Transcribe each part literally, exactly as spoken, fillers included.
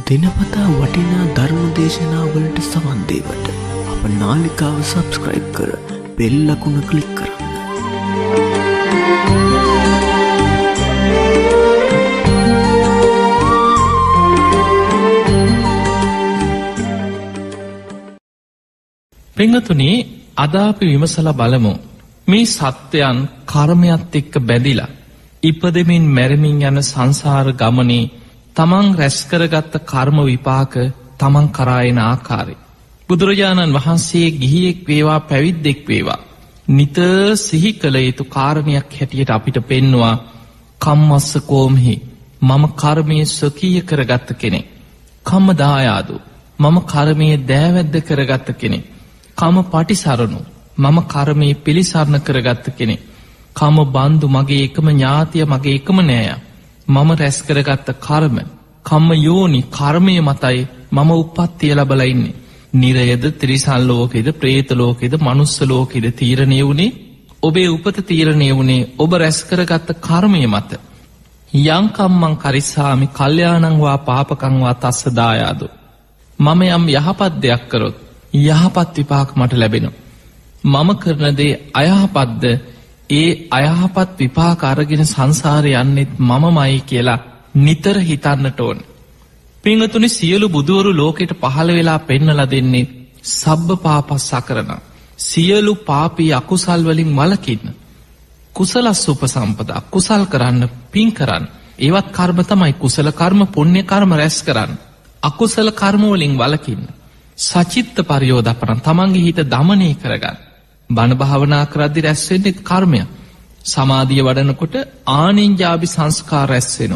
දිනපතා වටිනා ධර්ම දේශනාවලට සවන් දෙවට අප නාලිකාව සබ්ස්ක්‍රයිබ් කර බෙල් ලකුණ ක්ලික් කරන්න. පින්වතුනි, අද අපි විමසලා බලමු මේ සත්‍යයන් කර්මයත් එක්ක බැඳිලා ඉපදෙමින් මැරෙමින් යන සංසාර ගමනේ තමන් රැස් කරගත්ත කර්ම විපාක තමන් කරා එන ආකාරය. බුදුරජාණන් වහන්සේ ගිහියෙක් වේවා පැවිද්දෙක් වේවා නිතර සිහි කළ යුතු කාරණයක් හැටියට අපිට පෙන්නවා කම්මස්ස කෝමහි මම කර්මයේ ස්වකීය කරගත්ත කෙනෙක්. කම්ම දායාදු මම කර්මයේ දෑවැද්ද කරගත්ත කෙනෙක්. කම පටිසරණු මම කර්මයේ පිළිසරණ කරගත්ත කෙනෙක්. කම බන්දු මගේ එකම ඥාතිය මගේ එකම නෑය. මම රැස් කරගත්ත කර්ම කම්ම යෝනි කර්මය මතයි මම උප්පත්තිය ලබලා ඉන්නේ. නිරයද ත්‍රිසන් ලෝකෙද ප්‍රේත ලෝකෙද මනුස්ස ලෝකෙද තීරණය වුණේ ඔබේ උපත තීරණය වුණේ ඔබ රැස් කරගත්ත කර්මය මත. යං කම්මං කරිස්සාමි කල්යාණං වා පාපකං වා තස්ස දායාදෝ. මම යම් යහපත් දෙයක් කරොත් යහපත් විපාක මට ලැබෙනවා. මම කරන දේ අයහපත්ද ඒ අයහපත් විපාක අරගෙන සංසාරේ යන්නෙත් මමමයි කියලා නිතර හිතන්නට ඕන. පින්වතුනි, සියලු බුදුවරු ලෝකෙට පහළ වෙලා පෙන්නලා දෙන්නේ සබ්බ පාපස් සකරණ. සියලු පාපී අකුසල් වලින් වළකින්න. කුසලස් උපසම්පදා කුසල් කරන්න, පින් කරන්න. ඒවත් කර්ම තමයි. කුසල කර්ම පුණ්‍ය කර්ම රැස් කරන්න. අකුසල කර්ම වලින් වළකින්න. සචිත්ත පරියෝදපන තමන්ගේ හිත දමනය කරගන්න. බණ භාවනා කරද්දි රැස් වෙන්නේ කර්මයක්. සමාධිය වඩනකොට ආනින්ජාභි සංස්කාර රැස් වෙනවා.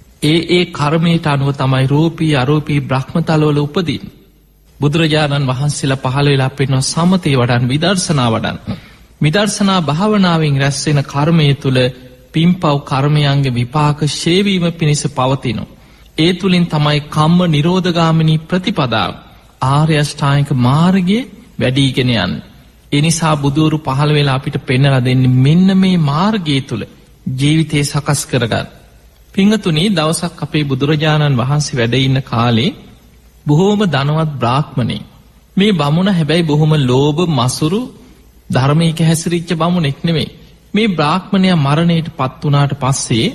ඒ ඒ කර්මයට අනුව තමයි රූපී අරූපී බ්‍රහ්මතලවල උපදින්නේ. බුදුරජාණන් වහන්සේලා පහළ වෙලා පෙන්වන සමතේ වඩන් විදර්ශනා වඩන්. විදර්ශනා භාවනාවෙන් රැස් වෙන කර්මය තුල පින්පව් කර්මයන්ගේ විපාක ශේවීම පිණිස පවතිනවා. ඒ තුලින් තමයි කම්ම නිරෝධගාමිනී ප්‍රතිපදාව ආර්ය අෂ්ටාංගික මාර්ගයේ වැඩිගෙන යන්නේ. ඒ නිසා බුදුවරු පහළ වෙලා අපිට පෙන්වලා දෙන්නේ මෙන්න මේ මාර්ගය තුල ජීවිතේ සකස් කරගන්න. පින්වතුනි, දවසක් අපේ බුදුරජාණන් වහන්සේ වැඩ ඉන්න කාලේ බොහෝම ධනවත් බ්‍රාහ්මණෙක්. මේ බමුණ හැබැයි බොහොම ලෝභ මසුරු ධර්මයක හැසිරිච්ච බමුණෙක් නෙමෙයි. මේ බ්‍රාහ්මණයා මරණයට පත් වුණාට පස්සේ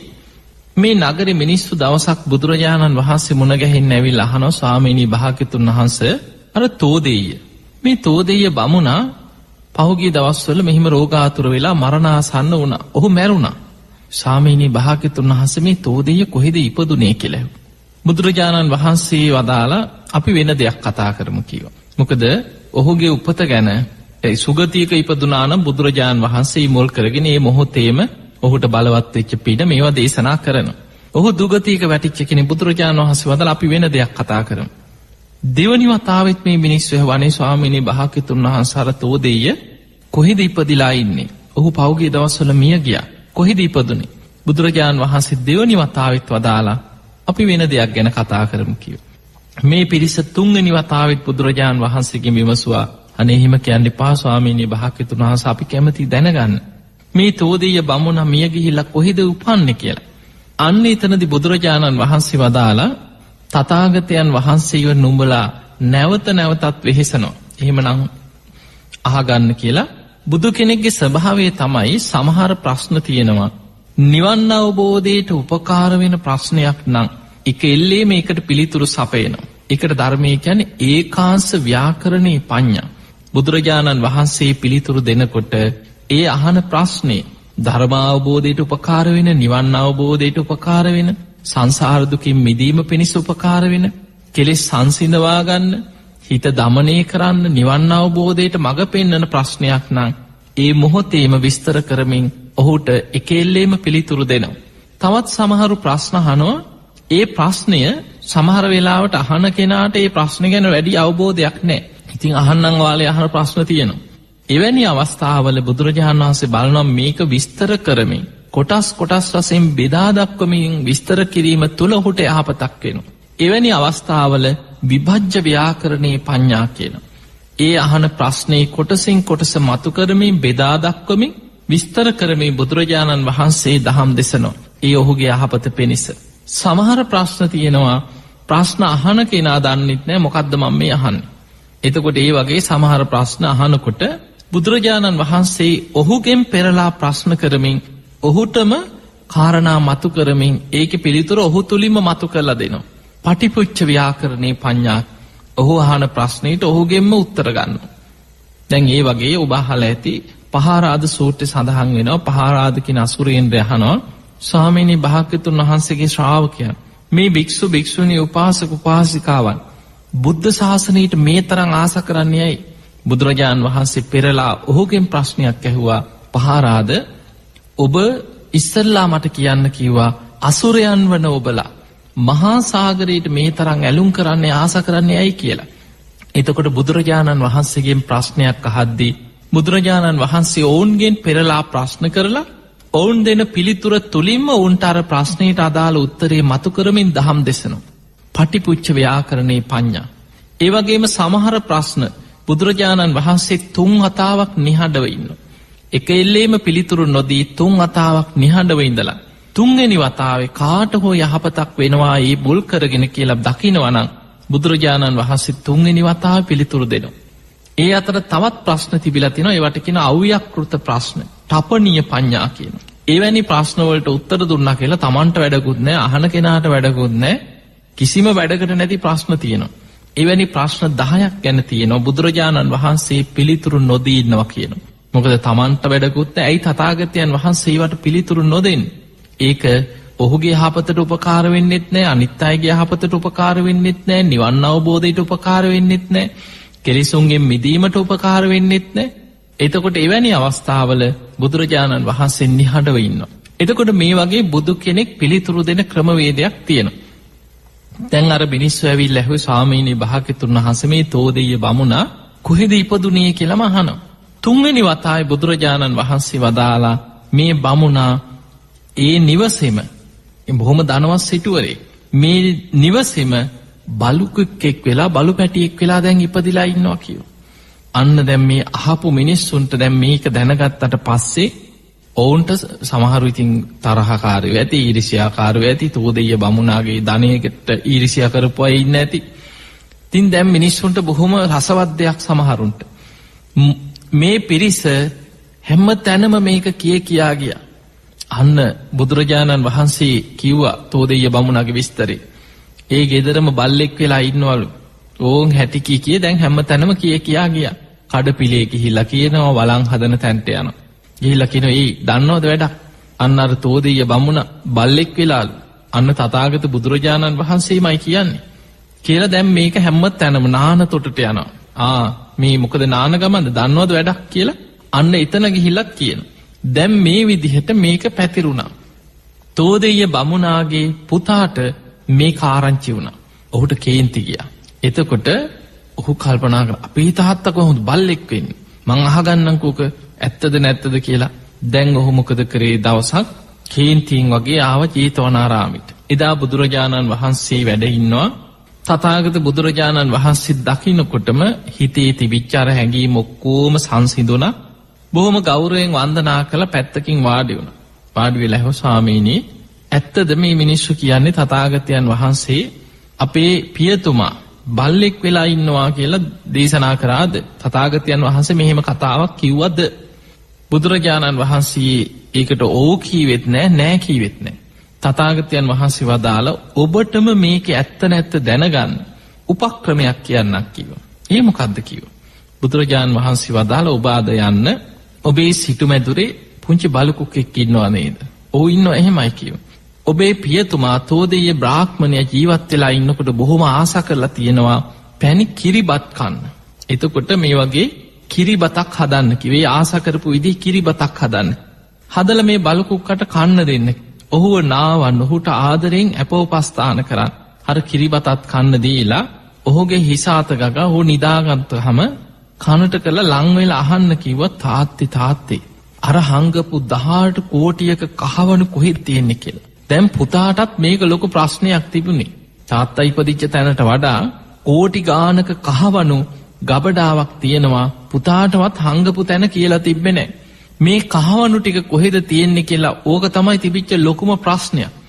මේ නගරේ මිනිස්සු දවසක් බුදුරජාණන් වහන්සේ මුණ ගැහෙන්න ඇවිල්ලා අහනවා, ස්වාමීනි භාග්‍යතුන් වහන්සේ අර තෝදෙය්‍ය මේ තෝදෙය්‍ය බමුණා පහුගිය දවස්වල මෙහිම රෝගාතුර වෙලා මරණාසන්න වුණා. ඔහු මැරුණා. ස්වාමීනි භාග්‍යතුන් වහන්සේ මේ තෝදෙය්‍ය කොහෙද ඉපදුනේ කියලා. බුදුරජාණන් වහන්සේ වදාලා අපි වෙන දෙයක් කතා කරමු කිව්වා. මොකද ඔහුගේ උපත ගැන ඒ සුගතියක ඉපදුනා නම් බුදුරජාණන් වහන්සේ මුල් කරගෙන මේ මොහොතේම ඔහුට බලවත් වෙච්ච පිට මේවා දේශනා කරනවා. ඔහු දුගතියක වැටිච්ච කෙනෙක්. බුදුරජාණන් වහන්සේ වදාලා අපි වෙන දෙයක් කතා කරමු. දෙවනි වතාවෙත් මේ මිනිස්සු වහවනේ, ස්වාමීනි භාග්‍යතුන් වහන්සේ අර තෝදෙය්‍ය කොහෙද ඉපදිලා ඉන්නේ? ඔහු පහුගිය දවස්වල මිය ගියා. කොහෙද ඉපදුනේ? බුදුරජාණන් වහන්සේ දෙවනි වතාවෙත් වදාලා අපි වෙන දෙයක් ගැන කතා කරමු කිව්වා. මේ පිරිස තුන්වෙනි වතාවෙත් බුදුරජාණන් වහන්සේගෙන් විමසුවා, අනේ එහෙම කියන්න එපා ස්වාමීනි භාග්‍යතුන් වහන්සේ, අපි කැමති දැනගන්න මේ තෝදෙය්‍ය බමුණ මිය ගිහිල්ලා කොහෙද උපන්නේ කියලා. අන්න එතනදී බුදුරජාණන් වහන්සේ වදාලා, තථාගතයන් වහන්සේව නුඹලා නැවත නැවතත් වෙහෙසනවා. එහෙමනම් අහගන්න කියලා. බුදු කෙනෙක්ගේ ස්වභාවය තමයි සමහර ප්‍රශ්න තියෙනවා නිවන් අවබෝධයට උපකාර වෙන ප්‍රශ්නයක් නම් එක එල්ලේ මේකට පිළිතුරු සපයනවා. ඒකට ධර්මයේ කියන්නේ ඒකාංශ ව්‍යාකරණේ පඤ්ඤා. බුදුරජාණන් වහන්සේ පිළිතුරු දෙනකොට ඒ අහන ප්‍රශ්නේ ධර්ම අවබෝධයට උපකාර වෙන, නිවන් අවබෝධයට උපකාර වෙන, සංසාර දුකින් මිදීම පිණිස උපකාර වෙන, කෙලෙස් සංසිඳවා ගන්න, හිත දමනය කරන්න, නිවන් අවබෝධයට මඟ පෙන්වන ප්‍රශ්නයක් නම් ඒ මොහොතේම විස්තර කරමින් ඔහුට එකෙල්ලේම පිළිතුරු දෙනවා. තවත් සමහරු ප්‍රශ්න අහනවා. ඒ ප්‍රශ්නය සමහර වෙලාවට අහන කෙනාට ඒ ප්‍රශ්න ගැන වැඩි අවබෝධයක් නැහැ. ඉතින් අහන්නම් වාලේ අහන ප්‍රශ්න තියෙනවා. එවැනි අවස්ථාවල බුදුරජාණන් වහන්සේ බලනවා මේක විස්තර කරමින් කොටස් කොටස් වශයෙන් බෙදා දක්වමින් විස්තර කිරීම තුළ ඔහුට යහපතක් වෙනවා. එවැනි අවස්ථාවල විභජ්‍ය ව්‍යාකරණේ පඤ්ඤා කියනවා. ඒ අහන ප්‍රශ්නේ කොටසින් කොටස මතු කරමින් බෙදා දක්වමින් විස්තර කරමින් බුදුරජාණන් වහන්සේ දහම් දෙසනවා. ඒ ඔහුගේ යහපත පිණිස. සමහර ප්‍රශ්න තියෙනවා ප්‍රශ්න අහන කෙනා දන්නෙත් නෑ මොකද්ද මම මේ අහන්නේ. එතකොට ඒ වගේ සමහර ප්‍රශ්න අහනකොට බුදුරජාණන් වහන්සේ ඔහුගෙන් පෙරලා ප්‍රශ්න කරමින් ඔහුටම කාරණා මතු කරමින් ඒකේ පිළිතුර ඔහු තුලින්ම මතු කරලා දෙනවා. පටිපුච්ච ව්‍යාකරණේ පඤ්ඤා. ඔහු අහන ප්‍රශ්නෙට ඔහුගෙන්ම උත්තර ගන්නවා. දැන් ඒ වගේ ඔබ අහලා ඇති පහාරාද සූත්‍රයේ සඳහන් වෙනවා. පහාරාද කියන අසුරේන්ද්‍රය අහනවා ස්වාමීනි භාග්‍යතුන් වහන්සේගේ ශ්‍රාවකයන් මේ භික්ෂු භික්ෂුණී උපාසක උපාසිකාවන් බුද්ධ ශාසනයට මේ තරම් ආස කරන්නේ ඇයි? බුදුරජාණන් වහන්සේ පෙරලා ඔහුගෙන් ප්‍රශ්නයක් ඇහුවා. පහාරාද ඔබ ඉස්සල්ලා මට කියන්න කිව්වා අසුරයන් වන ඔබලා මහා සාගරයට මේ තරම් ඇලුම් කරන්නේ ආස කරන්නේ ඇයි කියලා. එතකොට බුදුරජාණන් වහන්සේගෙන් ප්‍රශ්නයක් අහද්දී බුදුරජාණන් වහන්සේ ඔවුන්ගෙන් පෙරලා ප්‍රශ්න කරලා ඔවුන් දෙන පිළිතුර තුලින්ම ඔවුන්ට අර ප්‍රශ්නයට අදාළ උත්තරේ මතු කරමින් දහම් දෙසනවා. පටිපුච්ච ව්‍යාකරණේ පඤ්ඤා. ඒ වගේම සමහර ප්‍රශ්න බුදුරජාණන් වහන්සේ තුන් වතාවක් නිහඬව ඉන්නවා. එක එල්ලේම පිළිතුරු නොදී තුන් වතාවක් නිහඬව ඉඳලා තුන්වෙනි වතාවේ කාට හෝ යහපතක් වෙනවා ඒ මුල් කරගෙන කියලා දකිනවා නම් බුදුරජාණන් වහන්සේ තුන්වෙනි වතාවේ පිළිතුරු දෙනවා. ඒ අතර තවත් ප්‍රශ්න තිබිලා තිනවා. ඒවට කියන අව්‍යක්ෘත ප්‍රශ්න. තපනීය පඤ්ඤා කියනවා. එවැනි ප්‍රශ්න වලට උත්තර දුන්නා කියලා Tamanට වැඩකුත් නැහැ, අහන කෙනාට වැඩකුත් නැහැ. කිසිම වැඩකට නැති ප්‍රශ්න තියෙනවා. එවැනි ප්‍රශ්න දහයක් ගැන තියෙනවා. බුදුරජාණන් වහන්සේ පිළිතුරු නොදී ඉන්නවා කියනවා. මොකද Tamanට වැඩකුත් නැහැ. ඇයි තථාගතයන් වහන්සේ ඒවට පිළිතුරු නොදෙන්නේ? ඒක ඔහුගේ යහපතට උපකාර වෙන්නෙත් නැහැ, අනිත් අයගේ යහපතට උපකාර වෙන්නෙත් නැහැ, නිවන් අවබෝධයට උපකාර වෙන්නෙත් නැහැ, කෙලෙසුන්ගෙන් මිදීමට උපකාර වෙන්නෙත් නැහැ. එතකොට එවැනි අවස්ථාවල බුදුරජාණන් වහන්සේ නිහඬව ඉන්නවා. එතකොට මේ වගේ බුදු කෙනෙක් පිළිතුරු දෙන ක්‍රමවේදයක් තියෙනවා. දැන් අර මිනිස්සු ඇවිල්ලා ඇහුවේ ස්වාමීනි භාග්‍යතුන් වහන්සේ මේ තෝදෙය බමුණා කොහෙද ඉපදුනේ කියලාම අහනවා. තුන්වෙනි වතාවේ බුදුරජාණන් වහන්සේ වදාලා මේ බමුණා ඒ නිවසේම බොහොම ධනවත් සිටුවරේ මේ නිවසේම බලුකෙක් වෙලා බලු පැටියෙක් වෙලා දැන් ඉපදිලා ඉන්නවා කියෝ. අන්න දැන් මේ අහපු මිනිස්සුන්ට දැන් මේක දැනගත්තට පස්සේ ඔවුන්ට සමහරු ඉතින් තරහකාරයෝ ඇති, ඊර්ෂ්‍යාකාරයෝ ඇති, තෝදෙය බමුණාගේ ධනයකට ඊර්ෂ්‍යා කරපු අය ඉන්න ඇති. ඉතින් දැන් මිනිස්සුන්ට බොහොම රසවත් දෙයක් සමහරුන්ට. මේ පිරිස හැම තැනම මේක කිය කියා ගියා. අන්න බුදුරජාණන් වහන්සේ කිව්වා තෝදෙය බමුණාගේ විස්තරේ. ඒ ගෙදරම බල්ලෙක් වෙලා ඉන්නවලු. ඕන් හැටි කී කී දැන් හැම තැනම කිය කියා ගියා. කඩපිලේ ගිහිල්ලා කියනවා වළං හදන තැනට යනවා. ගිහිල්ලා කියනවා "ඒ දන්නවද වැඩක්? අන්න අර තෝදෙය බමුණ බල්ලෙක් වෙලාලු. අන්න තථාගත බුදුරජාණන් වහන්සේමයි කියන්නේ." කියලා දැන් මේක හැම තැනම නාන තොටට යනවා. ආ මේ මොකද නාන ගමන්ද දන්නවද වැඩක් කියලා අන්න එතන ගිහිල්ලත් කියනවා. දැන් මේ විදිහට මේක පැතිරුණා. තෝදෙය බමුණාගේ පුතාට මේ කාරංචි වුණා. ඔහුට කේන්ති ගියා. එතකොට ඔහු කල්පනා කරා අපේ තාත්තා කොහොමද බල්ලෙක් වෙන්නේ? මං අහගන්නම්කෝක ඇත්තද නැත්තද කියලා. දැන් ඔහු මොකද කරේ? දවසක් කේන්තියෙන් වගේ ආව ජේතවනාරාමෙට. එදා බුදුරජාණන් වහන්සේ වැඩ ඉන්නවා. තථාගත බුදුරජාණන් වහන්සේ දකින්නකොටම හිතේ තිබිච්ච අර හැඟීම් ඔක්කොම සංසිඳුණා. බොහොම ගෞරවයෙන් වන්දනා කළ පැත්තකින් වාඩි වුණා. වාඩි වෙලා ඇහුවා ස්වාමීනි ඇත්තද මේ මිනිස්සු කියන්නේ තථාගතයන් වහන්සේ අපේ පියතුමා බල්ලෙක් වෙලා ඉන්නවා කියලා දේශනා කරාද? තථාගතයන් වහන්සේ මෙහෙම කතාවක් කිව්වද? බුදුරජාණන් වහන්සේ ඒකට ඕ කීවෙත් නෑ, නෑ කීවෙත් නෑ. තථාගතයන් වහන්සේ වදාළ ඔබටම මේක ඇත්ත නැත්ත දැනගන්න උපක්‍රමයක් කියන්නක් කිව්වා. ඒ මොකද්ද කිව්වා? බුදුරජාණන් වහන්සේ වදාළ ඔබ ආද යන්න ඔබේ සිටුමැදුරේ පුංචි බලුකුෙක් ඉන්නවා නේද? "ඔව් ඉන්නවා." "එහෙමයි" කිව්වා. "ඔබේ පියතුමා තෝදෙය බ්‍රාහ්මණයා ජීවත් වෙලා ඉන්නකොට බොහොම ආස කරලා තියෙනවා පැණි කිරිබත් කන්න. එතකොට මේ වගේ කිරිබතක් හදන්න කිව්වේ. ආස කරපු විදිහ කිරිබතක් හදන්න. හදලා මේ බලුකුක්කට කන්න දෙන්න. ඔහුව නාවන්න, ඔහුට ආදරෙන් අපෝපස්ථාන කරන්න. අර කිරිබතත් කන්න දීලා ඔහුගේ හිස අත ගගා ඔහු නිදාගත්තහම කනට කරලා ලං වෙලා අහන්න කිව්වා "තාත්තේ තාත්තේ අර හංගපු දහඅට කෝටියක කහවණු කොහෙද තියෙන්නේ කියලා." දැන් පුතාටත් මේක ලොකු ප්‍රශ්නයක් තිබුණේ. තාත්තා ඉපදිච්ච තැනට වඩා කෝටි ගානක කහවණු ගබඩාවක් තියෙනවා. පුතාටවත් හංගපු තැන කියලා තිබ්බේ නැහැ. මේ කහවණු ටික කොහෙද තියෙන්නේ කියලා ඕක තමයි තිබිච්ච ලොකුම ප්‍රශ්නයක්.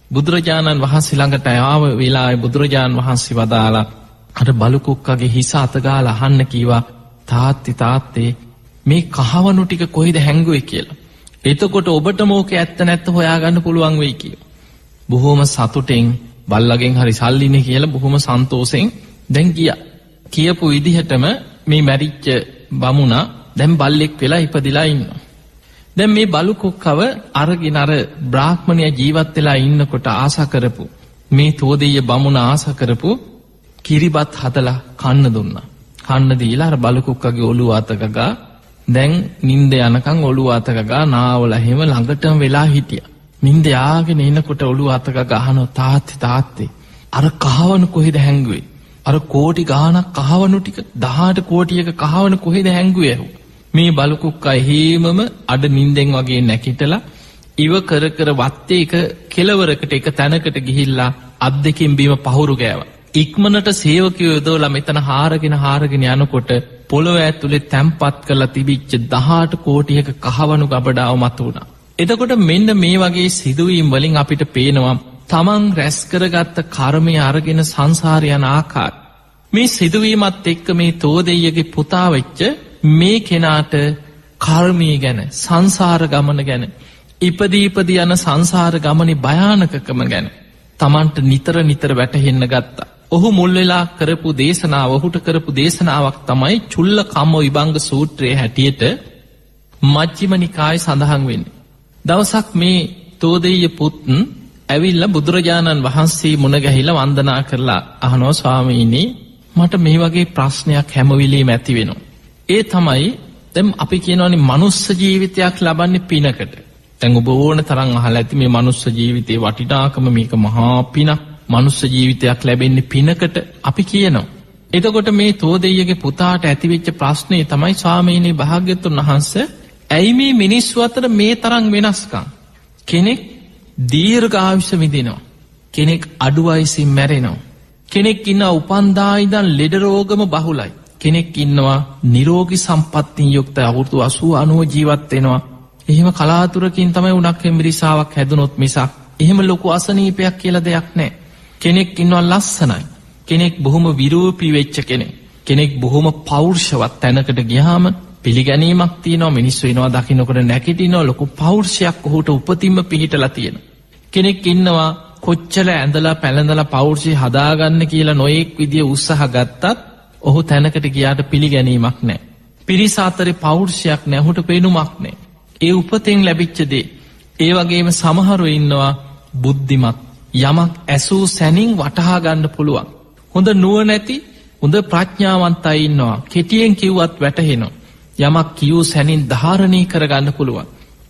බුදුරජාණන් වහන්සේ ළඟට ආව වෙලාවේ බුදුරජාණන් වහන්සේ වදාලා අර බලු කුක්කගේ හිස අත ගාලා අහන්න කීවා තාත්ති තාත්තේ මේ කහවණු ටික කොහෙද හැංගුවේ කියලා. එතකොට ඔබට මොකේ ඇත්ත නැත්ත හොයාගන්න පුළුවන් වෙයි කියලා. බොහොම සතුටෙන් බල්ලගෙන් හරි සල්ලිනේ කියලා බොහොම සන්තෝෂෙන් දැන් ගියා. කියපු විදිහටම මේ මැරිච්ච බමුණා දැන් බල්ලෙක් වෙලා ඉපදිලා ඉන්නවා. දැන් මේ බලු කුක්කව අරගෙන අර බ්‍රාහ්මණයා ජීවත් වෙලා ඉන්නකොට ආශා කරපු මේ තෝදෙය බමුණ ආශා කරපු කිරිබත් හදලා කන්න දුන්නා. කන්න දීලා අර බලු කුක්කගේ ඔළුව අත ගගා දැන් නිින්ද යනකම් ඔළුව අත ගගා නාවලා හැම ළඟටම වෙලා හිටියා. නිින්ද යාගෙන එනකොට ඔළුව අත ගගා අහනවා තාත්ති තාත්තේ අර කහවණු කොහෙද හැංගුවේ? අර කෝටි ගාණක් කහවණු ටික දහඅට කෝටියක කහවණු කොහෙද හැංගුවේ? මේ බලු කුක්කා හේමම අඩ නිින්දෙන් වගේ නැකිටලා ඉව කර කර වත්තේ එක කෙලවරකට එක තැනකට ගිහිල්ලා අත් දෙකෙන් බීම පහුරු ගෑවා. ඉක්මනට සේවකයෝ යොදවලා මෙතන හාරගෙන හාරගෙන යනකොට පොළොව ඇතුලේ තැම්පත් කරලා තිබිච්ච දහඅට කෝටියක කහවණු ගබඩාව මතුවුණා. එතකොට මෙන්න මේ වගේ සිදුවීම් වලින් අපිට පේනවා තමන් රැස් කරගත්ත කර්මය අරගෙන සංසාරේ යන ආකාරය. මේ සිදුවීමත් එක්ක මේ තෝදෙයගේ පුතා වෙච්ච මේ කෙනාට කර්මය ගැන සංසාර ගමන ගැන ඉපදී ඉපදී යන සංසාර ගමනේ භයානකකම ගැන තමන්ට නිතර නිතර වැටහෙන්න ගත්තා. ඔහු මුල් වෙලා කරපු දේශනාව ඔහුට කරපු දේශනාවක් තමයි චුල්ල කම්ම විභංග සූත්‍රයේ හැටියට මජ්ක්‍ධිම නිකායේ සඳහන් වෙන්නේ. දවසක් මේ තෝදෙය පුත්න් ඇවිල්ලා බුදුරජාණන් වහන්සේ මුණ ගැහිලා වන්දනා කරලා අහනවා ස්වාමීනි මට මේ වගේ ප්‍රශ්නයක් හැම වෙලේම ඇති වෙනවා. ඒ තමයි දැන් අපි කියනවානේ මනුස්ස ජීවිතයක් ලබන්නේ පිනකට. දැන් ඔබ ඕන තරම් අහලා ඇති මේ මනුස්ස ජීවිතේ වටිනාකම මේක මහා පිනක්. මනුස්ස ජීවිතයක් ලැබෙන්නේ පිනකට අපි කියනවා. එතකොට මේ තෝදෙයගේ පුතාට ඇතිවෙච්ච ප්‍රශ්නේ තමයි ස්වාමීනි භාග්‍යවතුන් වහන්සේ ඇයි මේ මිනිස්සු අතර මේ තරම් වෙනස්කම්? කෙනෙක් දීර්ඝායුෂ විඳිනවා. කෙනෙක් අඩු වයසින් මැරෙනවා. කෙනෙක් ඉන්නවා උපන්දා ඉඳන් ලෙඩ රෝගම බහුලයි. කෙනෙක් ඉන්නවා නිරෝගී සම්පත්තියෙන් යුක්ත අවුරුදු අසූ අනූ ජීවත් වෙනවා. එහෙම කලාතුරකින් තමයි උණක් හෙම්බිරිසාවක් හැදුනොත් මිසක් එහෙම ලොකු අසනීපයක් කියලා දෙයක් නැහැ. කෙනෙක් ඉන්නවා ලස්සනයි. කෙනෙක් බොහොම විරූපී වෙච්ච කෙනෙක්. කෙනෙක් බොහොම පෞරුෂවත් තැනකට ගියාම පිළිගැනීමක් තියෙනවා. මිනිස්සු එනවා දකින්නකොට නැගිටිනවා. ලොකු පෞරුෂයක් ඔහුට උපතින්ම පිහිටලා තියෙනවා. කෙනෙක් ඉන්නවා කොච්චර ඇඳලා පැළඳලා පෞරුෂය හදාගන්න කියලා නොයෙක් විදිය උත්සාහ ගත්තත් ඔහු තැනකට ගියාට පිළිගැනීමක් නැහැ. පිරිස අතරේ පෞරුෂයක් නැහැ. ඔහුට පේනුමක් නැහැ. ඒ උපතෙන් ලැබිච්ච දේ. ඒ වගේම සමහරව ඉන්නවා බුද්ධිමත් යමක් ඇසූ සැනින් වටහා ගන්න පුළුවන්. හොඳ නුවණැති හොඳ ප්‍රඥාවන්තයි ඉන්නවා. කෙටියෙන් කිව්වත් වැටහෙනවා. යමක් කියූ සැනින් ධාරණය කරගන්න පුළුවන්.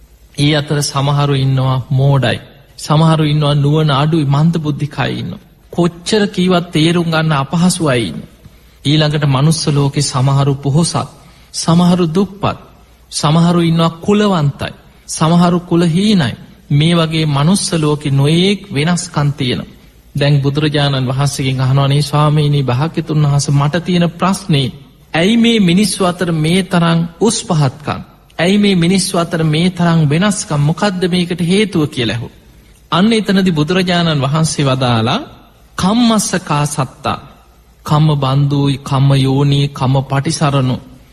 ඒ අතර සමහරු ඉන්නවා මෝඩයි. සමහරු ඉන්නවා නුවණ අඩුයි මන්ද බුද්ධිකයි ඉන්නවා. කොච්චර කීවත් තේරුම් ගන්න අපහසුයි ඉන්නවා. ඊළඟට මනුස්ස ලෝකේ සමහරු පොහොසත්, සමහරු දුප්පත්, සමහරු ඉන්නවා කුලවන්තයි, සමහරු කුලහීනයි. මේ වගේ මනුස්ස ලෝකේ නොයේක් වෙනස්කම් තියෙනවා. දැන් බුදුරජාණන් වහන්සේගෙන් අහනවානේ ස්වාමීනි භාග්‍යතුන් වහන්සේ මට තියෙන ප්‍රශ්නේ ඇයි මේ මිනිස්සු අතර මේ තරම් උස් පහත්කම්? ඇයි මේ මිනිස්සු අතර මේ තරම් වෙනස්කම්? මොකද්ද මේකට හේතුව කියලා ඇහුවා. අන්න එතනදී බුදුරජාණන් වහන්සේ වදාලා කම්මස්සකා සත්තා කම්ම බන්දුයි කම්ම යෝනී කම්ම පටිසරණු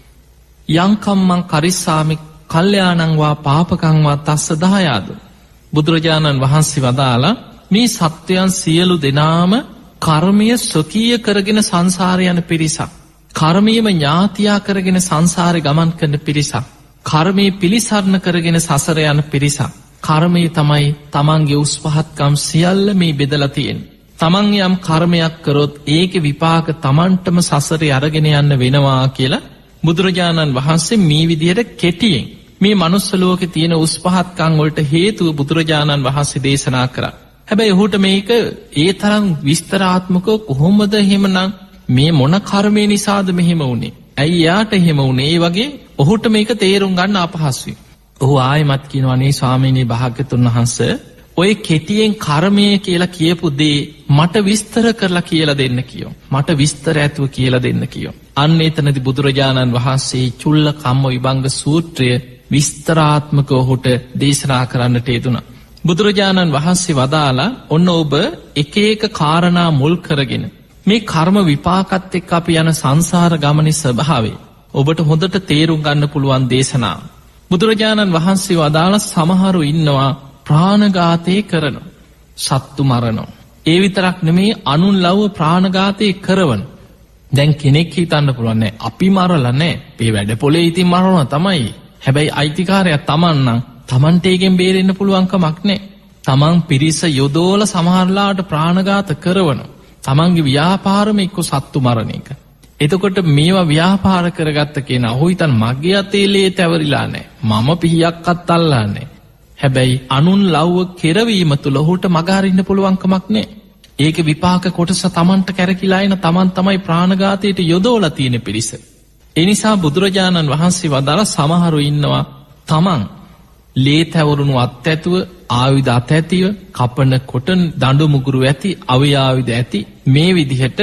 යං කම්මං කරිස්සාමි කල්යාණං වා පාපකං වා තස්ස දහයාද. බුදුරජාණන් වහන්සේ වදාලා මේ සත්වයන් සියලු දෙනාම කර්මය ස්වකීය කරගෙන සංසාරේ යන පිරිසක්. කර්මයේම ඥාතියා කරගෙන සංසාරේ ගමන් කරන පිරිසක්. කර්මයේ පිලිසරණ කරගෙන සසර යන පිරිසක්. කර්මය තමයි තමන්ගේ උස් පහත්කම් සියල්ල මේ බෙදලා තියෙන්නේ. තමන් යම් කර්මයක් කරොත් ඒකේ විපාක තමන්ටම සසරේ අරගෙන යන්න වෙනවා කියලා බුදුරජාණන් වහන්සේ මේ විදිහට කෙටියෙන් මේ මනුස්ස ලෝකේ තියෙන උස් පහත්කම් වලට හේතුව බුදුරජාණන් වහන්සේ දේශනා කරා. හැබැයි ඔහුට මේක ඒ තරම් විස්තරාත්මකව කොහොමද එහෙමනම් මේ මොන කර්මය නිසාද මෙහෙම වුනේ? ඇයි යාට එහෙම වුනේ? ඒ වගේ ඔහුට මේක තේරුම් ගන්න අපහසුයි. ඔහු ආයෙමත් කියනවා නේ ස්වාමීනි භාග්‍යතුන් වහන්සේ ඔය කෙටියෙන් කර්මය කියලා කියපු දේ මට විස්තර කරලා කියලා දෙන්න කියෝ. මට විස්තර ඇතුව කියලා දෙන්න කියෝ. අන්න එතනදී බුදුරජාණන් වහන්සේ චුල්ල කම්ම විභංග සූත්‍රය විස්තරාත්මකව ඔහුට දේශනා කරන්නට යෙදුණා. බුදුරජාණන් වහන්සේ වදාලා ඔන්න ඔබ එක එක කාරණා මුල් කරගෙන මේ කර්ම විපාකත් එක්ක අපි යන සංසාර ගමනේ ස්වභාවය ඔබට හොඳට තේරුම් ගන්න පුළුවන් දේශනා. බුදුරජාණන් වහන්සේ වදාලා සමහරු ඉන්නවා ප්‍රාණඝාතය කරන සත්තු මරනවා. ඒ විතරක් නෙමේ අනුන් ලව්ව ප්‍රාණඝාතය කරවන. දැන් කෙනෙක් හිතන්න පුළුවන් නෑ අපි මරලා නෑ. මේ වැඩ පොලේ ඉතින් මරනවා තමයි. හැබැයි අයිතිකාරයා Taman නම් Tamanට ඒකෙන් බේරෙන්න පුළුවන් කමක් නෑ. Taman පිරිස යොදෝල සමහරලාට ප්‍රාණඝාත කරවනවා. තමන්ගේ ව්‍යාපාරම එක්ක සත්තු මරණ එක. එතකොට මේවා ව්‍යාපාර කරගත්ත කෙනා ඔහු හිතන් මගේ අතේ ලේ තැවරිලා නැහැ. මම පිහියක්වත් අල්ලන්නේ නැහැ. හැබැයි අනුන් ලව්ව කෙරවීම තුල ඔහුට මග අරින්න පුළුවන් කමක් නැහැ. ඒක විපාක කොටස තමන්ට කැරකිලා එන තමන් තමයි ප්‍රාණඝාතයට යොදවලා තියෙන පිරිස. ඒ නිසා බුදුරජාණන් වහන්සේ වදාළ සමහරු ඉන්නවා තමන් ලේ තැවරුණු අත් ඇතුව ආයුධ අත ඇතිව කපන කොටන දඬු මුගුරු ඇති අවයායුධ ඇති මේ විදිහට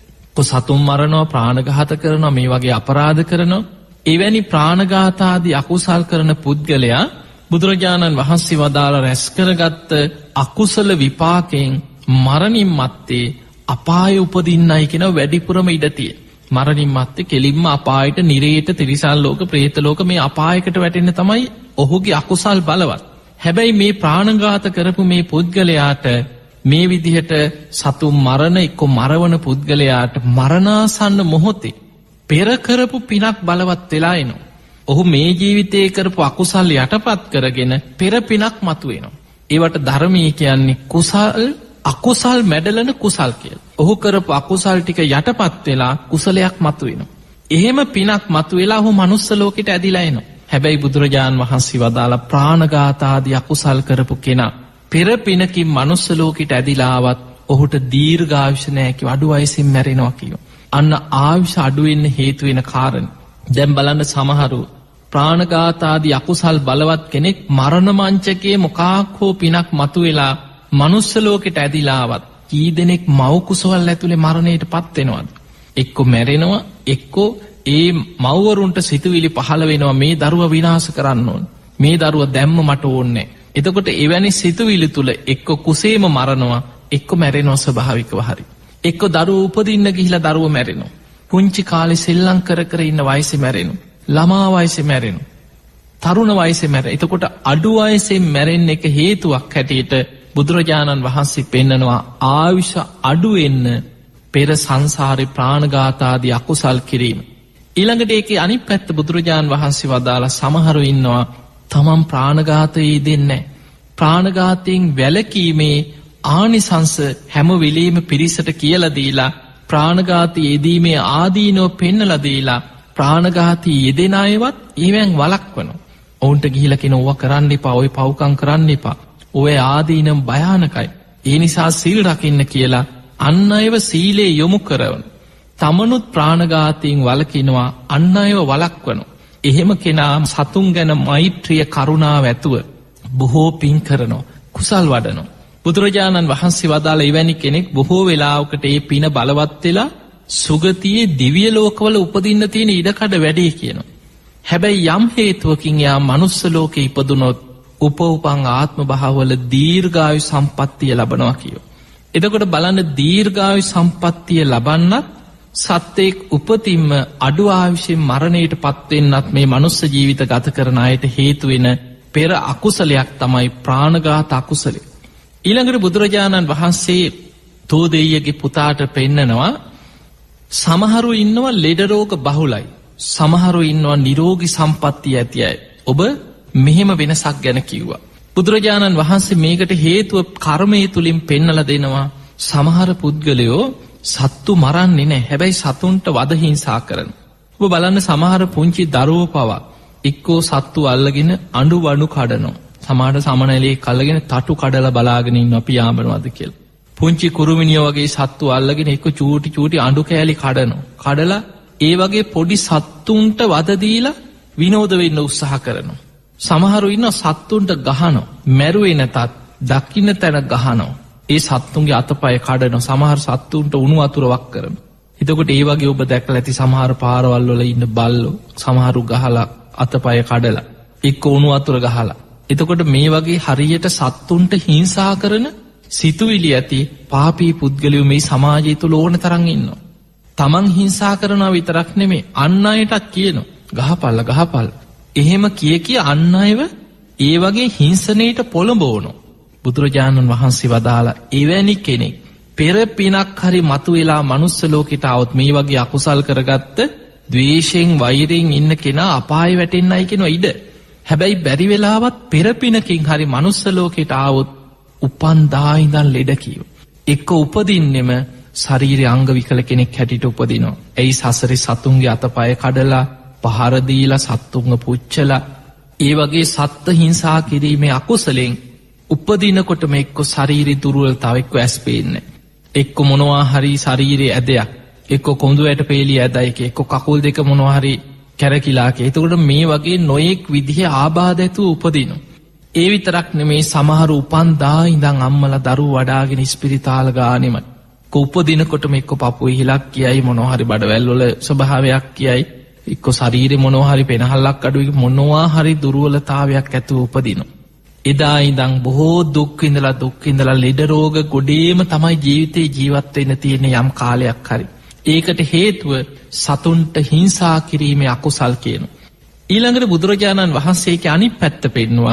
සතුන් මරනවා ප්‍රාණඝාත කරනවා මේ වගේ අපරාධ කරනවා. එවැනි ප්‍රාණඝාතාදී අකුසල් කරන පුද්ගලයා බුදුරජාණන් වහන්සේ වදාළ රැස් කරගත්ත අකුසල විපාකයෙන් මරණින් මත්තේ අපාය උපදින්නයි කියන වැඩිපුරම ඉඩතිය. මරණින් මත්තේ කෙලින්ම අපායට නිරේට තිරිසන් ලෝක ප්‍රේත ලෝක මේ අපායකට වැටෙන්න තමයි ඔහුගේ අකුසල් බලවත්. හැබැයි මේ ප්‍රාණඝාත කරපු මේ පුද්ගලයාට මේ විදිහට සතුන් මරණ එක්ක මරවන පුද්ගලයාට මරණාසන්න මොහොතේ පෙර කරපු පිනක් බලවත් වෙලා එනවා. ඔහු මේ ජීවිතේ කරපු අකුසල් යටපත් කරගෙන පෙර පිනක් මතුවෙනවා. ඒවට ධර්මයේ කියන්නේ කුසල් අකුසල් මැඩලන කුසල් කියලා. ඔහු කරපු අකුසල් ටික යටපත් වෙලා කුසලයක් මතුවෙනවා. එහෙම පිනක් මතුවෙලා ඔහු මනුස්ස ලෝකෙට ඇදිලා එනවා. හැබැයි බුදුරජාන් වහන්සේ වදාලා ප්‍රාණඝාතාදී අකුසල් කරපු කෙනා පෙර පිනකින් මනුස්ස ලෝකෙට ඇදිලාවත් ඔහුට දීර්ඝායුෂ නැහැ කිව්ව අඩු වයසින් මැරෙනවා කියනවා. අන්න ආයුෂ අඩු වෙන්න හේතු වෙන කාරණා. දැන් බලන්න සමහරු ප්‍රාණඝාතාදී අකුසල් බලවත් කෙනෙක් මරණ මංචකයේ මොකක් හෝ පිනක් මතුවෙලා මනුස්ස ලෝකෙට ඇදිලාවත් කී දෙනෙක් මව් කුසවල් ඇතුලේ මරණයටපත් වෙනවද? එක්ක මැරෙනවා එක්ක ඒ මව්වරුන්ට සිතුවිලි පහළ වෙනවා මේ දරුවා විනාශ කරන්න ඕන. මේ දරුවා දැම්ම මට ඕනේ. එතකොට එවැනි සිතුවිලි තුල එක්ක කුසේම මරනවා එක්ක මැරෙනවා ස්වභාවිකව හරි. එක්ක දරුවෝ උපදින්න ගිහිලා දරුවෝ මැරෙනවා. පුංචි කාලේ සෙල්ලම් කර කර ඉන්න වයසේ මැරෙනවා. ළමා වයසේ මැරෙනවා. තරුණ වයසේ මැරෙනවා. එතකොට අඩු වයසේ මැරෙන්න එක හේතුවක් හැටියට බුදුරජාණන් වහන්සේ පෙන්නනවා ආයුෂ අඩු වෙන්න පෙර සංසාරේ ප්‍රාණඝාතාදී අකුසල් කිරීම. ඊළඟට ඒකේ අනිත් පැත්ත බුදුරජාණන් වහන්සේ වදාලා සමහරු ඉන්නවා තමන් ප්‍රාණඝාතයේ දෙන්නේ ප්‍රාණඝාතයෙන් වැළකීමේ ආනිසංස හැම වෙලෙම පිරිසට කියලා දීලා ප්‍රාණඝාතයේ යෙදීමේ ආදීනව පෙන්නලා දීලා ප්‍රාණඝාතී යෙදෙන අයවත් ඊවෙන් වළක්වනවා. ඔවුන්ට ගිහිලා කියන ඕවා කරන්න එපා, ඔය පව්කම් කරන්න එපා. ඔය ආදීනම් භයානකයි. ඒ නිසා සීල් රකින්න කියලා අන් අයව සීලේ යොමු කරවන. තමනුත් ප්‍රාණඝාතයෙන් වළකිනවා, අන් අයව වළක්වනවා. එහෙම කෙනා සතුන් ගැන මෛත්‍රිය කරුණාව ඇතුව බොහෝ පින් කරනවා, කුසල් වඩනවා. බුදුරජාණන් වහන්සේ වදාළ එවැනි කෙනෙක් බොහෝ වෙලාවකට ඒ පින බලවත් වෙලා සුගතියේ දිව්‍ය ලෝකවල උපදින්න තියෙන ඉඩකඩ වැඩි කියනවා. හැබැයි යම් හේතුවකින් යා මනුස්ස ලෝකේ ඉපදුනොත් උපෝපං ආත්ම භාවවල දීර්ඝායු සම්පත්තිය ලබනවා කියෝ. එතකොට බලන්න දීර්ඝායු සම්පත්තිය ලබන්නත් සත්‍යයක් උපතින්ම අඩු ආයුෂෙන් මරණයට පත්වෙන්නත් මේ මනුස්ස ජීවිත ගත කරන අයට හේතු වෙන පෙර අකුසලයක් තමයි ප්‍රාණඝාත අකුසලය. ඊළඟට බුදුරජාණන් වහන්සේ තෝදෙය්‍යගේ පුතාට පෙන්නනවා සමහරු ඉන්නවා ලෙඩ රෝග බහුලයි. සමහරු ඉන්නවා නිරෝගී සම්පත්තිය ඇති අය. ඔබ මෙහෙම වෙනසක් ගැන කිව්වා. බුදුරජාණන් වහන්සේ මේකට හේතුව කර්මය තුලින් පෙන්නලා දෙනවා. සමහර පුද්ගලයෝ සත්තු මරන්නේ නැහැ. හැබැයි සතුන්ට වද හිංසා කරනවා. ඔබ බලන්න සමහර පුංචි දරුවෝ පවා එක්කෝ සත්තු අල්ලගෙන අඬු වණු කඩනවා. සමහර සමනලේ කල්ලගෙන තටු කඩලා බලාගෙන ඉන්නවා පියාඹනවාද කියලා. පුංචි කුරුමිනියෝ වගේ සත්තු අල්ලගෙන එක්ක චූටි චූටි අඬු කෑලි කඩනවා. කඩලා ඒ වගේ පොඩි සත්තුන්ට වද දීලා විනෝද වෙන්න උත්සාහ කරනවා. සමහරු ඉන්නවා සත්තුන්ට ගහනවා. මැරුවේ නැතත් දකින්න තැන ගහනවා. ඒ සත්තුන්ගේ අතපය කඩනවා. සමහර සත්තුන්ට උණු වතුර වක් කරනවා. එතකොට ඒ වගේ ඔබ දැකලා ඇති සමහර පාරවල් වල ඉන්න බල්ලෝ සමහරු ගහලා අතපය කඩලා එක්ක උණු වතුර ගහලා එතකොට මේ වගේ හරියට සත්තුන්ට හිංසා කරන සිතුවිලි ඇති පාපී පුද්ගලයෝ මේ සමාජය තුළ ඕන තරම් ඉන්නවා. තමන් හිංසා කරනවා විතරක් නෙමේ අන්න අයටත් කියනවා ගහපල්ල ගහපල්. එහෙම කිය කිය අන්න අයව ඒ වගේ හිංසනයට පොළඹවනවා. බුදුරජාණන් වහන්සේ වදාලා එවැනි කෙනෙක් පෙර පිනක් හරි මතු වෙලා මනුස්ස ලෝකෙට આવොත් මේ වගේ අකුසල් කරගත්ත ද්වේෂයෙන් වෛරයෙන් ඉන්න කෙනා අපාය වැටෙන්නයි කියන ඉඩ. හැබැයි බැරි වෙලාවත් පෙර පිනකින් හරි මනුස්ස ලෝකෙට આવොත් උපන්දා ඉඳන් ලෙඩ කීව. එක්ක උපදින්නෙම ශරීරය අංග විකල කෙනෙක් හැටියට උපදිනවා. ඇයි සසරේ සතුන්ගේ අතපය කඩලා පහර දීලා සත්තුන්ව පුච්චලා ඒ වගේ සත්ත්ව හිංසා කිරීමේ අකුසලෙන් උපදිනකොටම එක්ක ශරීරي දුර්වලතාව එක්ක ඇස් පේන්නේ. එක්ක මොනවා හරි ශරීරයේ ඇදයක් එක්ක කොඳු ඇට පේලිය ඇදයි එක්ක කකුල් දෙක මොනවා හරි කැරකිලා කේ. එතකොට මේ වගේ නොයෙක් විදිහේ ආබාධ ඇතුව උපදිනවා. ඒ විතරක් නෙමේ සමහර උපන්දා ඉඳන් අම්මලා දරුවෝ වඩාගෙන ඉස්පිරිතාල ගානෙම උපදිනකොටම එක්ක පපුවේ හිලක් කියයි මොනවා හරි බඩවැල් වල ස්වභාවයක් කියයි එක්ක ශරීරේ මොනවා හරි පෙනහල්ලක් අඩුයි මොනවා හරි දුර්වලතාවයක් ඇතුව උපදිනවා. එදා ඉඳන් බොහෝ දුක් විඳලා දුක් විඳලා ලෙඩ රෝග ගොඩේම තමයි ජීවිතේ ජීවත් වෙන්න තියෙන යම් කාලයක් හරි. ඒකට හේතුව සතුන්ට හිංසා කිරීමේ අකුසල් කියනවා. ඊළඟට බුදුරජාණන් වහන්සේගේ අනිත් පැත්ත පෙන්නවා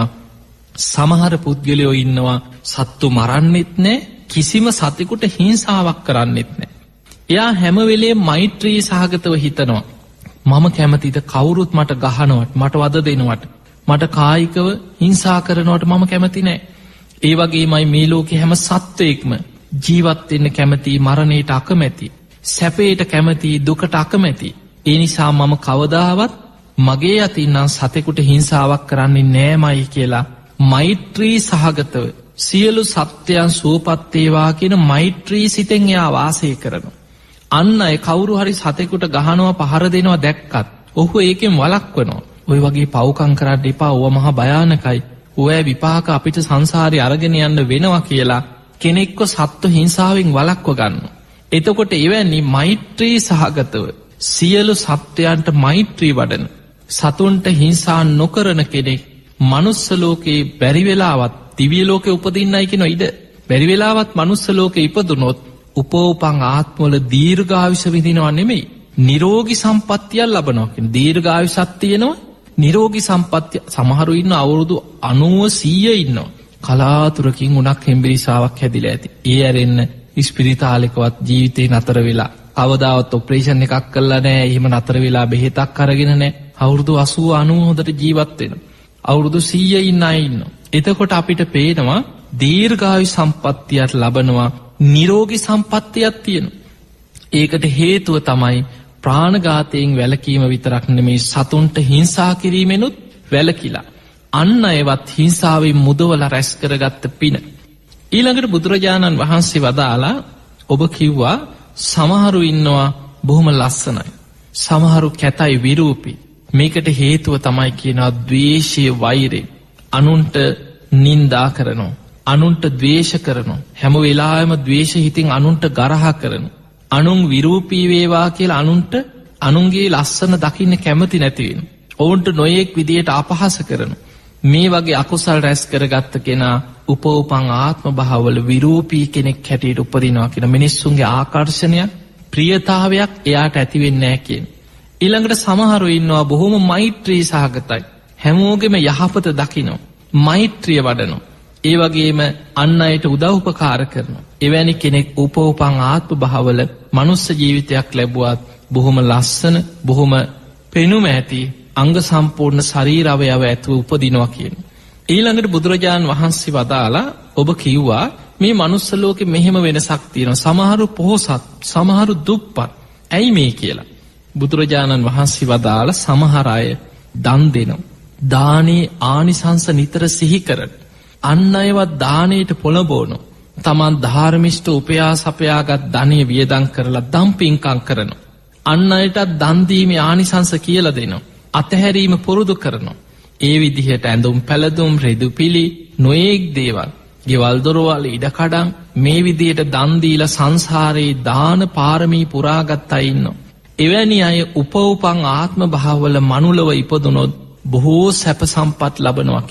සමහර පුද්ගලයෝ ඉන්නවා සත්තු මරන්නෙත් නෑ කිසිම සතෙකුට හිංසාවක් කරන්නෙත් නෑ. එයා හැම වෙලේම මෛත්‍රී සහගතව හිතනවා මම කැමතිද කවුරුත් මට ගහනවට මට වද දෙනවට මට කායිකව හිංසා කරනවට මම කැමති නෑ. ඒ වගේමයි මේ ලෝකේ හැම සත්වයෙක්ම ජීවත් වෙන්න කැමති මරණයට අකමැති සැපයට කැමති දුකට අකමැති. ඒ නිසා මම කවදාවත් මගේ අතින් නම් සතෙකුට හිංසාවක් කරන්නේ නෑමයි කියලා මෛත්‍රී සහගතව සියලු සත්‍යයන් සුවපත් වේවා කියන මෛත්‍රී සිතෙන් එයා වාසය කරනවා. අන්න අය කවුරු හරි සතෙකුට ගහනවා පහර දෙනවා දැක්කත් ඔහු ඒකෙන් වළක්වනවා. ඔය වගේ පව්කම් කරන්න එපා ඕව මහා භයානකයි. ඔය විපාක අපිට සංසාරේ අරගෙන යන්න වෙනවා කියලා කෙනෙක්ව සත්ව හිංසාවෙන් වළක්ව ගන්නවා. එතකොට එවැනි මෛත්‍රී සහගතව සියලු සත්වයන්ට මෛත්‍රී වඩන සතුන්ට හිංසා නොකරන කෙනෙක් මනුස්ස ලෝකේ බැරි වෙලාවත් දිව්‍ය ලෝකේ උපදින්නයි කියන ඉඩ. බැරි වෙලාවත් මනුස්ස ලෝකේ ඉපදුනොත් උපෝපං ආත්මවල දීර්ඝායුෂ විඳිනවා නෙමෙයි නිරෝගී සම්පත්තියක් ලබනවා කියන දීර්ඝායුෂක් තියෙනවා නිරෝගී සම්පත්තිය. සමහරු ඉන්න අවුරුදු අනූව සීය ඉන්නවා කලාතුරකින් උණක් හෙම්බිරිසාවක් හැදිලා ඇති. ඒ ඇරෙන්න ඉස්පිරිතාලෙකවත් ජීවිතේ නතර වෙලා කවදාවත් ඔපරේෂන් එකක් කළා නෑ. එහෙම නතර වෙලා බෙහෙතක් අරගෙන නෑ. අවුරුදු අසූව අනූව හොඳට ජීවත් වෙනවා. අවුරුදු සීය ඉන්න අය ඉන්නවා. එතකොට අපිට පේනවා දීර්ඝායු සම්පත්තියක් ලබනවා නිරෝගී සම්පත්තියක් තියෙනවා. ඒකට හේතුව තමයි ප්‍රාණඝාතයෙන් වැළකීම විතරක් නෙමේ සතුන්ට හිංසා කිරීමෙනුත් වැළකීලා අන්න ඒවත් හිංසාවෙන් මුදවලා රැස් කරගත්ත පින. ඊළඟට බුදුරජාණන් වහන්සේ වදාලා ඔබ කිව්වා සමහරු ඉන්නවා බොහොම ලස්සනයි සමහරු කැතයි විරූපී. මේකට හේතුව තමයි කියනවා ද්වේෂය වෛරය. අනුන්ට නින්දා කරනවා අනුන්ට ද්වේෂ කරනවා හැම වෙලාවෙම ද්වේෂ හිතින් අනුන්ට ගරහා කරනවා. අනුන් විරූපී වේවා කියලා අනුන්ට අනුන්ගේ ලස්සන දකින්න කැමති නැති වෙන. ඔවුන්ට නොයෙක් විදියට අපහාස කරනවා. මේ වගේ අකුසල් රැස් කරගත්ත කෙනා උපෝපං ආත්ම භාවවල විරූපී කෙනෙක් හැටියට උපදිනවා කියන මිනිස්සුන්ගේ ආකර්ෂණයක් ප්‍රියතාවයක් එයාට ඇති වෙන්නේ නැහැ කියන. ඊළඟට සමහරු ඉන්නවා බොහොම මෛත්‍රී සහගතයි. හැමෝගෙම යහපත දකිනවා. මෛත්‍රිය වඩනවා. ඒ වගේම අන් අයට උදව් උපකාර කරනවා. එවැනි කෙනෙක් උපෝපං ආත්ම භාවවල මනුස්ස ජීවිතයක් ලැබුවත් බොහොම ලස්සන බොහොම පෙනුම ඇති අංග සම්පූර්ණ ශරීර අවයව ඇතුව උපදිනවා කියන. ඊළඟට බුදුරජාණන් වහන්සේ වදාලා ඔබ කිව්වා මේ මනුස්ස ලෝකෙ මෙහෙම වෙනසක් තියෙනවා. සමහරු පොහොසත් සමහරු දුප්පත්. ඇයි මේ කියලා. බුදුරජාණන් වහන්සේ වදාලා සමහර අය දන් දෙනවා. දානේ ආනිසංස නිතර සිහි කරන. අන්න අයවත් දානයට පොළඹවනවා. තමන් ධාර්මිෂ්ඨ උපයා සපයාගත් ධනය වියදම් කරලා දන් පින්කම් කරනවා. අන්න අයටත් දන් දීමේ ආනිසංස කියලා දෙනවා. අතහැරීම පුරුදු කරනවා. ඒ විදිහට ඇඳුම් පැළඳුම් රිදුපිලි නොයෙක් දේවල් ගෙවල් දොරවල් ඉඩකඩම් මේ විදිහට දන් දීලා සංසාරේ දාන පාරමී පුරාගත් අය ඉන්නවා. එවැනි අය උපෝපං ආත්ම භාවවල මනුලව ඉපදුනොත් බොහෝ සැප සම්පත් ලබනවා කියනවා.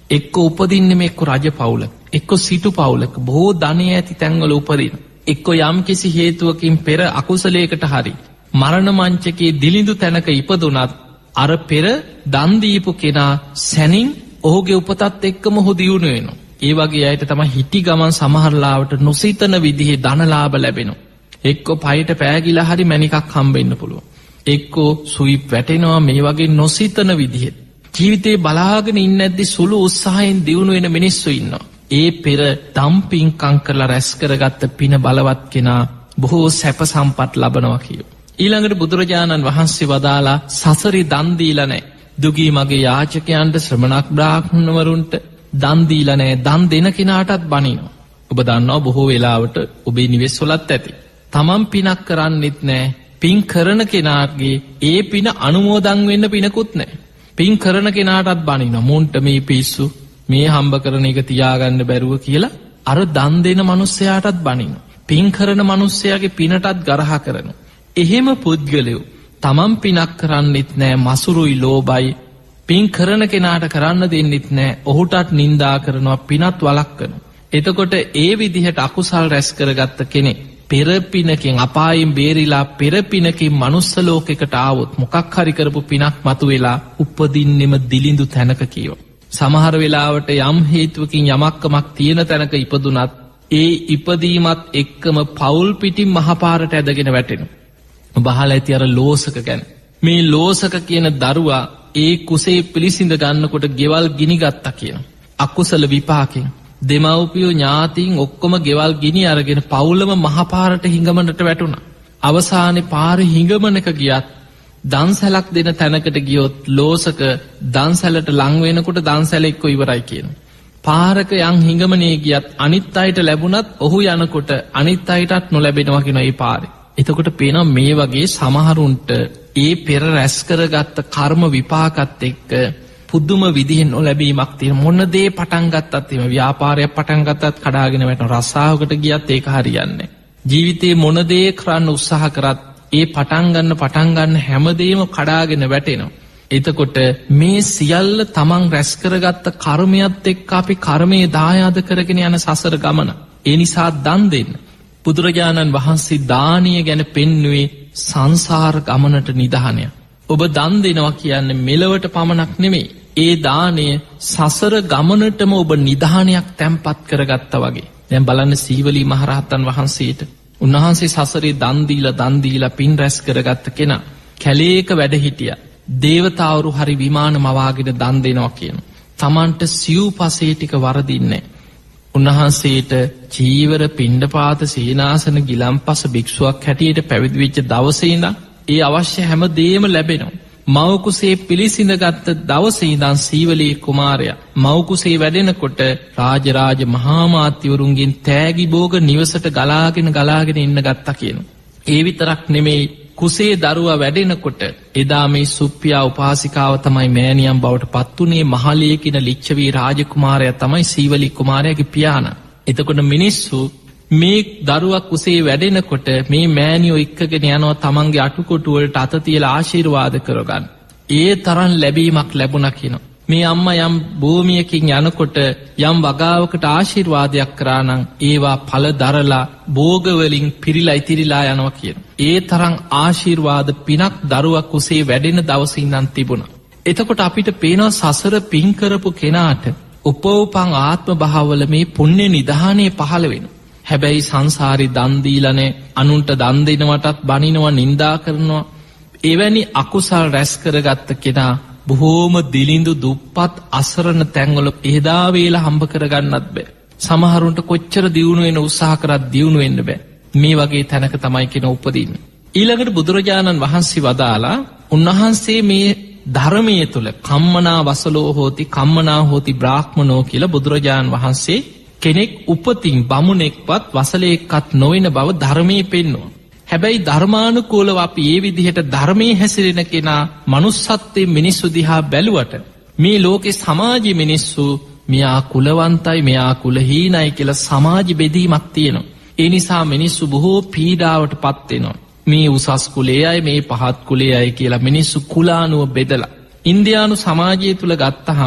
එක්ක උපදින්නෙම එක්ක රජ පවුලක, එක්ක සිටු පවුලක, බොහෝ ධනය ඇති තැන්වල උපදින. එක්ක යම් කිසි හේතුවකින් පෙර අකුසලයකට හරි මරණ මංචකයේ දිලිඳු තැනක ඉපදුනත් අර පෙර දන් දීපු කෙනා සැනින් ඔහුගේ උපතත් එක්කම ඔහු දියුණු වෙනවා. ඒ වගේ අයට තමයි හිටි ගමන් සමහරලාවට නොසිතන විදිහේ ධනලාභ ලැබෙනවා. එක්කෝ පයට පෑගිලා හරි මැණිකක් හම්බෙන්න පුළුවන්. එක්කෝ සුයිප් වැටෙනවා. මේ වගේ නොසිතන විදිහේ ජීවිතේ බලාගෙන ඉන්නේ නැද්දි සුළු උත්සාහයෙන් දියුණු වෙන මිනිස්සු ඉන්නවා. ඒ පෙර දම්පින්කම් කරලා රැස් කරගත්ත පින බලවත් කෙනා බොහෝ සැප සම්පත් ලබනවා කියෝ. ඊළඟට බුදුරජාණන් වහන්සේ වදාලා සසරි දන් දීලා නැහැ. දුගී මගේ යාචකයන්ට, ශ්‍රමණක් බ්‍රාහ්මණවරුන්ට දන් දීලා නැහැ. දන් දෙන කෙනාටත් බනිනවා. ඔබ දන්නවා බොහෝ වෙලාවට ඔබේ නිවෙස්වලත් ඇති. තමන් පිනක් කරන්නෙත් නැහැ. පින් කරන කෙනාගේ ඒ පින අනුමෝදන් වෙන්න පිනකුත් නැහැ. පින් කරන කෙනාටත් බනිනවා. මුන්ට මේ පිස්සු මේ හම්බ කරන එක තියාගන්න බැරුව කියලා අර දන් දෙන මිනිස්සයාටත් බනිනවා. පින් කරන මිනිස්සයාගේ පිනටත් ගරහ කරනවා. එහෙම පුද්ගලයෝ තමන් පිනක් කරන්නෙත් නෑ, මසුරුයි, ලෝබයි, පින් කරන කෙනාට කරන්න දෙන්නෙත් නෑ, ඔහුටත් නින්දා කරනවා, පිනත් වළක්වනවා. එතකොට ඒ විදිහට අකුසල් රැස් කරගත්ත කෙනෙක් පෙරපිනකින් අපායෙන් බේරිලා පෙරපිනකින් මනුස්ස ලෝකෙකට ආවොත් මොකක් හරි කරපු පිනක් මතුවෙලා උපදින්නෙම දිලිඳු තැනක කියෝ. සමහර වෙලාවට යම් හේතුවකින් යමක්කමක් තියෙන තැනක ඉපදුනත් ඒ ඉපදීමත් එක්කම පවුල් පිටින් මහපාරට ඇදගෙන වැටෙනවා. බහල ඇති අර ලෝසක ගැන. මේ ලෝසක කියන දරුවා ඒ කුසේ පිළිසිඳ ගන්නකොට ගෙවල් ගිනිගත්තා කියන අකුසල විපාකෙන් දෙමව්පියෝ ඥාතීන් ඔක්කොම ගෙවල් ගිනි අරගෙන පවුලම මහපාරට හිඟමනට වැටුණා. අවසානයේ පාරේ හිඟමනක ගියත් දන්සැලක් දෙන තැනකට ගියොත් ලෝසක දන්සැලට ලං වෙනකොට දන්සැල එක්ක ඉවරයි කියන. පාරක යම් හිඟමනේ ගියත් අනිත් අයට ලැබුණත් ඔහු යනකොට අනිත් අයටත් නොලැබෙනවා කියන ඒ පාරේ. එතකොට පේනවා මේ වගේ සමහරුන්ට ඒ පෙර රැස් කරගත්ත කර්ම විපාකත් එක්ක පුදුම විදිහෙන් නොලැබීමක් තියෙන. මොන දේ පටන් ගත්තත් එහෙම ව්‍යාපාරයක් පටන් ගත්තත් කඩාගෙන වැටෙන. රස්සාවකට ගියත් ඒක හරියන්නේ. ජීවිතේ මොන දේ කරන්න උත්සාහ කරත් ඒ පටන් ගන්න පටන් ගන්න හැමදේම කඩාගෙන වැටෙනවා. එතකොට මේ සියල්ල තමන් රැස් කරගත්ත කර්මයක් එක්ක අපි කර්මයේ දායාද කරගෙන යන සසර ගමන. ඒ නිසා දන් දෙන්න. බුදුරජාණන් වහන්සේ දානීය ගැන පෙන්නුවේ සංසාර ගමනට නිදහනය. ඔබ දන් දෙනවා කියන්නේ මෙලවට පමණක් නෙමෙයි. ඒ දානය සසර ගමනටම ඔබ නිදහනයක් තැන්පත් කරගත්තා වගේ. දැන් බලන්න සීවලී මහරහතන් වහන්සේට. උන්වහන්සේ සසරේ දන් දීලා දන් දීලා පින් රැස් කරගත්ත කෙනා. කැලේක වැඩ හිටියා. දේවතාවරු හරි විමාන මවාගෙන දන් දෙනවා කියන. තමන්ට සිව්පසේ ටික වරදින්නේ. උන්වහන්සේට චීවර, පිණ්ඩපාත, සීනාසන, ගිලම්පස භික්ෂුවක් හැටියට පැවිදි වෙච්ච දවසේ ඉඳන් ඒ අවශ්‍ය හැම දේම ලැබෙනවා. මව කුසේ පිළිසිඳගත් දවසේ ඉඳන් සීවලී කුමාරයා මව කුසේ වැඩෙනකොට රාජරාජ මහා මාත්‍යවරුන්ගෙන් තෑගි භෝග නිවසට ගලාගෙන ගලාගෙන ඉන්න ගත්තා කියනවා. ඒ විතරක් නෙමෙයි, කුසේ දරුවා වැඩෙනකොට එදා මේ සුප්පියා උපාසිකාව තමයි මෑණියන් බවට පත්ුනේ. මහලිය කියන ලිච්ඡවී රාජකුමාරයා තමයි සීවලී කුමාරයාගේ පියාණන්. එතකොට මිනිස්සු මේ දරුවා කුසේ වැඩෙනකොට මේ මෑණියෝ එක්කගෙන යනවා තමන්ගේ අටුකොටු වලට අත තියලා ආශිර්වාද කරගන්න. ඒ තරම් ලැබීමක් ලැබුණා කියනවා. මේ අම්මා යම් භූමියකින් යනකොට යම් වගාවකට ආශිර්වාදයක් කරා නම් ඒවා ඵල දරලා භෝග වලින් පිරීලා ඉතිරිලා යනවා කියනවා. ඒ තරම් ආශිර්වාද පිනක් දරුවා කුසේ වැඩෙන දවසේ ඉඳන් තිබුණා. එතකොට අපිට පේනවා සසර පින් කරපු කෙනාට උපෝපං ආත්ම භාවවල මේ පුණ්‍ය නිධානයේ පහළ වෙනවා. හැබැයි සංසාරේ දන් දීලා නැහැ, අනුන්ට දන් දෙනවටත් බනිනවා, නිඳා කරනවා. එවැනි අකුසල් රැස් කරගත්ත කෙනා බොහෝම දිලිඳු දුප්පත් අසරණ තැන්වල එදා වේලා හම්බ කරගන්නත් බෑ. සමහරුන්ට කොච්චර දියුණු වෙන උත්සාහ කරත් දියුණු වෙන්න බෑ. මේ වගේ තැනක තමයි කෙන උපදින්නේ. ඊළඟට බුදුරජාණන් වහන්සේ වදාලා උන්වහන්සේ මේ ධර්මයේ තුල කම්මනා වසලෝ හෝති කම්මනා හෝති බ්‍රාහ්මනෝ කියලා බුදුරජාණන් වහන්සේ කෙනෙක් උපතින් බමුණෙක්වත් වසලයෙක්වත් නොවන බව ධර්මයේ පෙන්වනවා. හැබැයි ධර්මානුකූලව අපි ඒ විදිහට ධර්මයේ හැසිරෙන කෙනා manussත්වයේ මිනිස්සු දිහා බැලුවට මේ ලෝකේ සමාජයේ මිනිස්සු මෙයා කුලවන්තයි මෙයා කුලහීනයි කියලා සමාජ බෙදීමක් තියෙනවා. ඒ නිසා මිනිස්සු බොහෝ පීඩාවට පත් වෙනවා. මේ උසස් කුලයේ අය මේ පහත් කුලයේ අය කියලා මිනිස්සු කුලානුව බෙදලා ඉන්දියානු සමාජය තුල ගත්තහම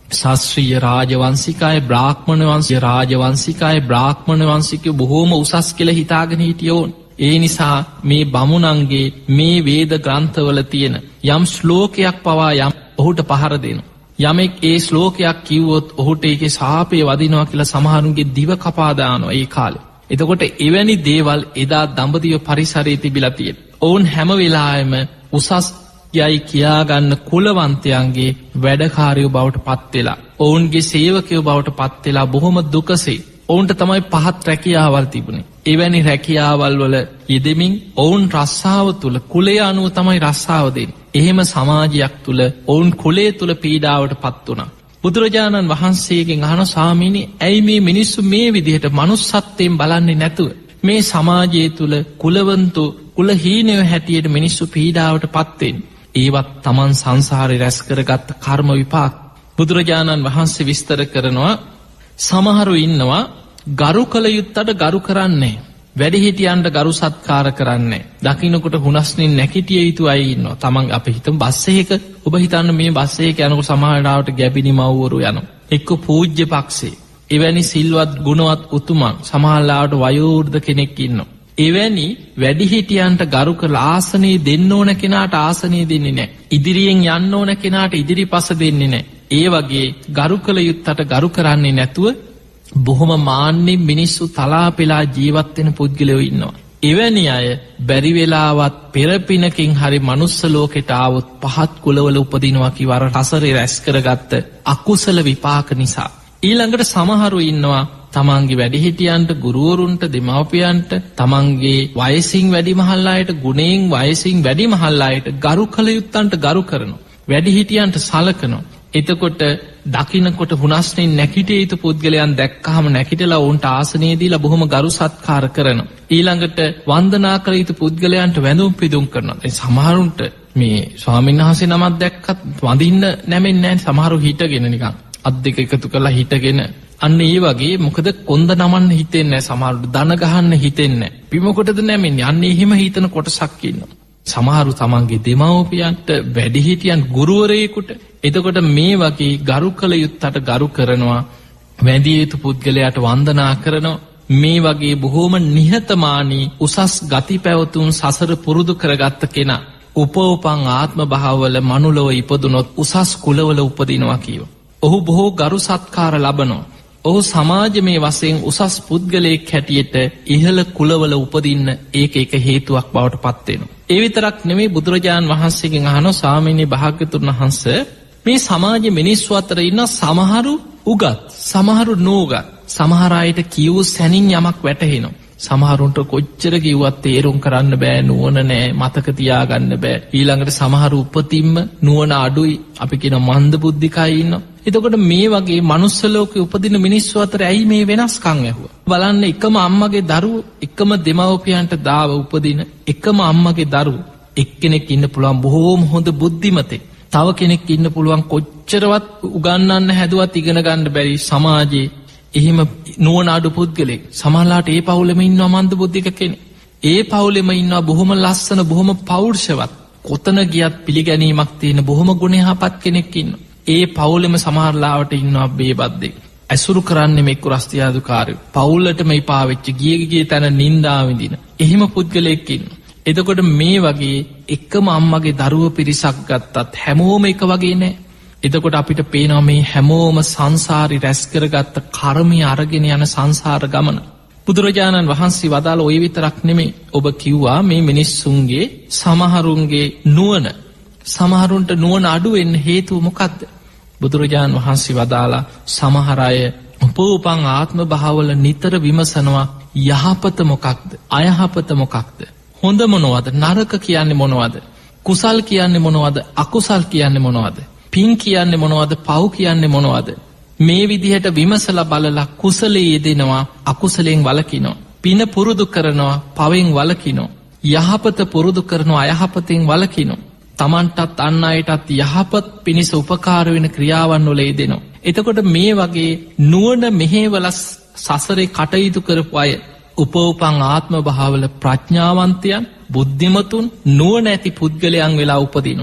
ශාස්ත්‍රීය රාජවංශිකයි බ්‍රාහ්මණ වංශීය රාජවංශිකයි බ්‍රාහ්මණ වංශිකයෝ බොහෝම උසස් කියලා හිතාගෙන හිටියෝන්. ඒ නිසා මේ බමුණන්ගේ මේ වේද ග්‍රන්ථවල තියෙන යම් ශ්ලෝකයක් පවා යම් ඔහුට පහර දෙනවා. යමෙක් ඒ ශ්ලෝකයක් කිව්වොත් ඔහුට ඒකේ ශාපය වදිනවා කියලා සමහරුන්ගේ දිව කපා දානවා ඒ කාලේ. එතකොට එවැනි දේවල් එදා දඹදිව පරිසරයේ තිබිලා තියෙනවා. ඔවුන් හැම වෙලාවෙම උසස් යයි කියාගන්න කුලවන්තයන්ගේ වැඩකාරයෝ බවට පත් වෙලා ඔවුන්ගේ සේවකයෝ බවට පත් වෙලා බොහොම දුකසේ ඔවුන්ට තමයි පහත් රැකියාවල් තිබුණේ. එවැනි රැකියාවල් වල යෙදෙමින් ඔවුන් රස්සාව තුල කුලය අනුව තමයි රස්සාව දෙන්නේ. එහෙම සමාජයක් තුල ඔවුන් කුලය තුල පීඩාවට පත් වුණා. බුදුරජාණන් වහන්සේගෙන් අහන ස්වාමීනි ඇයි මේ මිනිස්සු මේ විදිහට manussත්වයෙන් බලන්නේ නැතුව මේ සමාජය තුල කුලවන්තු කුලහීනයෝ හැටියට මිනිස්සු පීඩාවට පත් වෙන්නේ? ඒවත් තමන් සංසාරේ රැස් කරගත්ත කර්ම විපාක. බුදුරජාණන් වහන්සේ විස්තර කරනවා සමහරු ඉන්නවා ගරු කළ යුත්තට ගරු කරන්නේ වැඩිහිටියන්ට ගරු සත්කාර කරන්නේ දකින්නකොට හුනස්නින් නැකිටිය යුතු අය ඉන්නවා. තමන් අපි හිතමු බස් එකක ඔබ හිතන්න මේ බස් එකේ යනකොට සමහරවිට ගැබිනි මව්වරු යනවා. එක්ක පූජ්‍ය පක්ෂේ එවැනි සිල්වත් ගුණවත් උතුමන් සමහරවිට වයෝවෘද්ධ කෙනෙක් ඉන්නවා. එවැනි වැඩිහිටියන්ට ගරු කරලා ආසනයේ දෙන්න ඕන කෙනාට ආසනයේ දෙන්නේ නැහැ. ඉදිරියෙන් යන්න ඕන කෙනාට ඉදිරිපස දෙන්නේ නැහැ. ඒ වගේ ගරු කළ යුත්තට ගරු කරන්නේ නැතුව බොහොම මාන්නෙන් මිනිස්සු තලා පෙලා ජීවත් වෙන පුද්ගලයෝ ඉන්නවා. එවැනි අය බැරි වෙලාවත් පෙරපිනකින් හරි මනුස්ස ලෝකෙට ආවොත් පහත් කුලවල උපදිනවා කිවර රසරේ රැස් කරගත්ත අකුසල විපාක නිසා. ඊළඟට සමහරු ඉන්නවා තමන්ගේ වැඩිහිටියන්ට ගුරුවරුන්ට දෙමව්පියන්ට තමන්ගේ වයසින් වැඩිමහල් අයට ගුණයෙන් වයසින් වැඩිමහල් අයට ගරු කළ යුත්තන්ට ගරු කරනවා. වැඩිහිටියන්ට සලකනවා. එතකොට දකින්නකොට හුනස්නෙන් නැකිටිය යුතු පුද්ගලයන් දැක්කහම නැකිටලා ඔවුන්ට ආසනය දීලා බොහොම ගරු සත්කාර කරනවා. ඊළඟට වන්දනා කළ යුතු පුද්ගලයන්ට වැඳුම් පිදුම් කරනවා. ඒ සමහරුන්ට මේ ස්වාමීන් වහන්සේ නමක් දැක්කත් වඳින්න නැමෙන්නේ නැහැ. සමහරු හිටගෙන නිකන් අත් දෙක එකතු කරලා හිටගෙන අන්න ඒ වගේ මොකද කොන්ද නමන්න හිතෙන්නේ නැහැ. සමහරුට දන ගහන්න හිතෙන්නේ නැහැ. බිමකොටද නැමෙන්නේ. අන්න එහෙම හිතන කොටසක් ඉන්නවා. සමහරු තමන්ගේ දෙමව්පියන්ට වැඩිහිටියන් ගුරුවරයෙකුට එතකොට මේ වගේ ගරු කළ යුත්තට ගරු කරනවා. වැඳිය යුතු පුද්ගලයාට වන්දනා කරනවා. මේ වගේ බොහෝම නිහතමානී උසස් ගති පැවතුම් සසර පුරුදු කරගත්ත කෙනා උපෝපං ආත්ම භාවවල මනුලොව ඉපදුනොත් උසස් කුලවල උපදිනවා කියව. ඔහු බොහෝ ගරු සත්කාර ලබනවා. ඔහු සමාජමය වශයෙන් උසස් පුද්ගලයෙක් හැටියට ඉහළ කුලවල උපදින්න ඒක එක හේතුවක් බවට පත්වෙනවා. ඒ විතරක් නෙමෙයි බුදුරජාණන් වහන්සේගෙන් අහනවා ස්වාමීනි භාග්‍යවතුන් වහන්සේ මේ සමාජයේ මිනිස්සු අතර ඉන්න සමහරු උගත් සමහරු නෝගත් සමහර අයට කියව සැනින් යමක් වැටහෙනවා. සමහරුන්ට කොච්චර කිව්වත් තේරුම් කරන්න බෑ නුවණ නෑ මතක තියාගන්න බෑ. ඊළඟට සමහර උපතින්ම නුවණ අඩුයි අපි කියන මන්ද බුද්ධිකයි ඉන්නවා. එතකොට මේ වගේ මනුස්ස ලෝකේ උපදින මිනිස්සු අතර ඇයි මේ වෙනස්කම් ඇහුවා? බලන්න එකම අම්මගේ දරුවෝ එකම දෙමව්පියන්ට දාව උපදින එකම අම්මගේ දරුවෝ එක්කෙනෙක් ඉන්න පුළුවන් බොහෝම හොඳ බුද්ධිමතෙක්. තව කෙනෙක් ඉන්න පුළුවන් කොච්චරවත් උගන්වන්න හැදුවත් ඉගෙන ගන්න බැරි සමාජයේ එහෙම නුවණ අඩු පුද්ගලෙක්. සමහරලාට ඒ පවුලෙම ඉන්නවා මන්ද බුද්ධික කෙනෙක්. ඒ පවුලෙම ඉන්නවා බොහොම ලස්සන බොහොම පෞරුෂවත් කොතන ගියත් පිළිගැනීමක් තියෙන බොහොම ගුණයහපත් කෙනෙක් ඉන්නවා. ඒ පවුලෙම සමහරලාවට ඉන්නවා බේබද්දෙක්. ඇසුරු කරන්නේ මේ කුරස්තියාදුකාරයෝ. පවුලටම ඉපා වෙච්ච ගිය ගිය තැන නින්දා විඳින. එහෙම පුද්ගලෙක් ඉන්නවා. එතකොට මේ වගේ එකම අම්මගේ දරුවෝ පිරිසක් ගත්තත් හැමෝම එක වගේ නෑ. එතකොට අපිට පේනවා මේ හැමෝම සංසාරي රැස් කරගත්ත කර්මය අරගෙන යන සංසාර ගමන. බුදුරජාණන් වහන්සේ වදාළ ඔය විතරක් නෙමෙයි. ඔබ කිව්වා මේ මිනිස්සුන්ගේ සමහරුන්ගේ නුවණ සමහරුන්ට නුවණ අඩු වෙන්න හේතුව මොකක්ද? බුදුරජාණන් වහන්සේ වදාලා සමහර අය උපෝපං ආත්ම භාවවල නිතර විමසනවා යහපත මොකක්ද? අයහපත මොකක්ද? හොඳ මොනවද? නරක කියන්නේ මොනවද? කුසල් කියන්නේ මොනවද? අකුසල් කියන්නේ මොනවද? පින් කියන්නේ මොනවද? පව් කියන්නේ මොනවද? මේ විදිහට විමසලා බලලා කුසලයේ යෙදෙනවා අකුසලයෙන් වළකිනවා. පින පුරුදු කරනවා පවෙන් වළකිනවා. යහපත පුරුදු කරනවා අයහපතෙන් වළකිනවා. තමන්ටත් අන් අයටත් යහපත් පිණිස උපකාර වෙන ක්‍රියාවන් වල යෙදෙනවා. එතකොට මේ වගේ නුවණ මෙහෙवला සසරේ කටයුතු කරපු අය උපෝපං ආත්ම භාවවල ප්‍රඥාවන්තයන් බුද්ධිමතුන් නුවණ ඇති පුද්ගලයන් වෙලා උපදිනවා.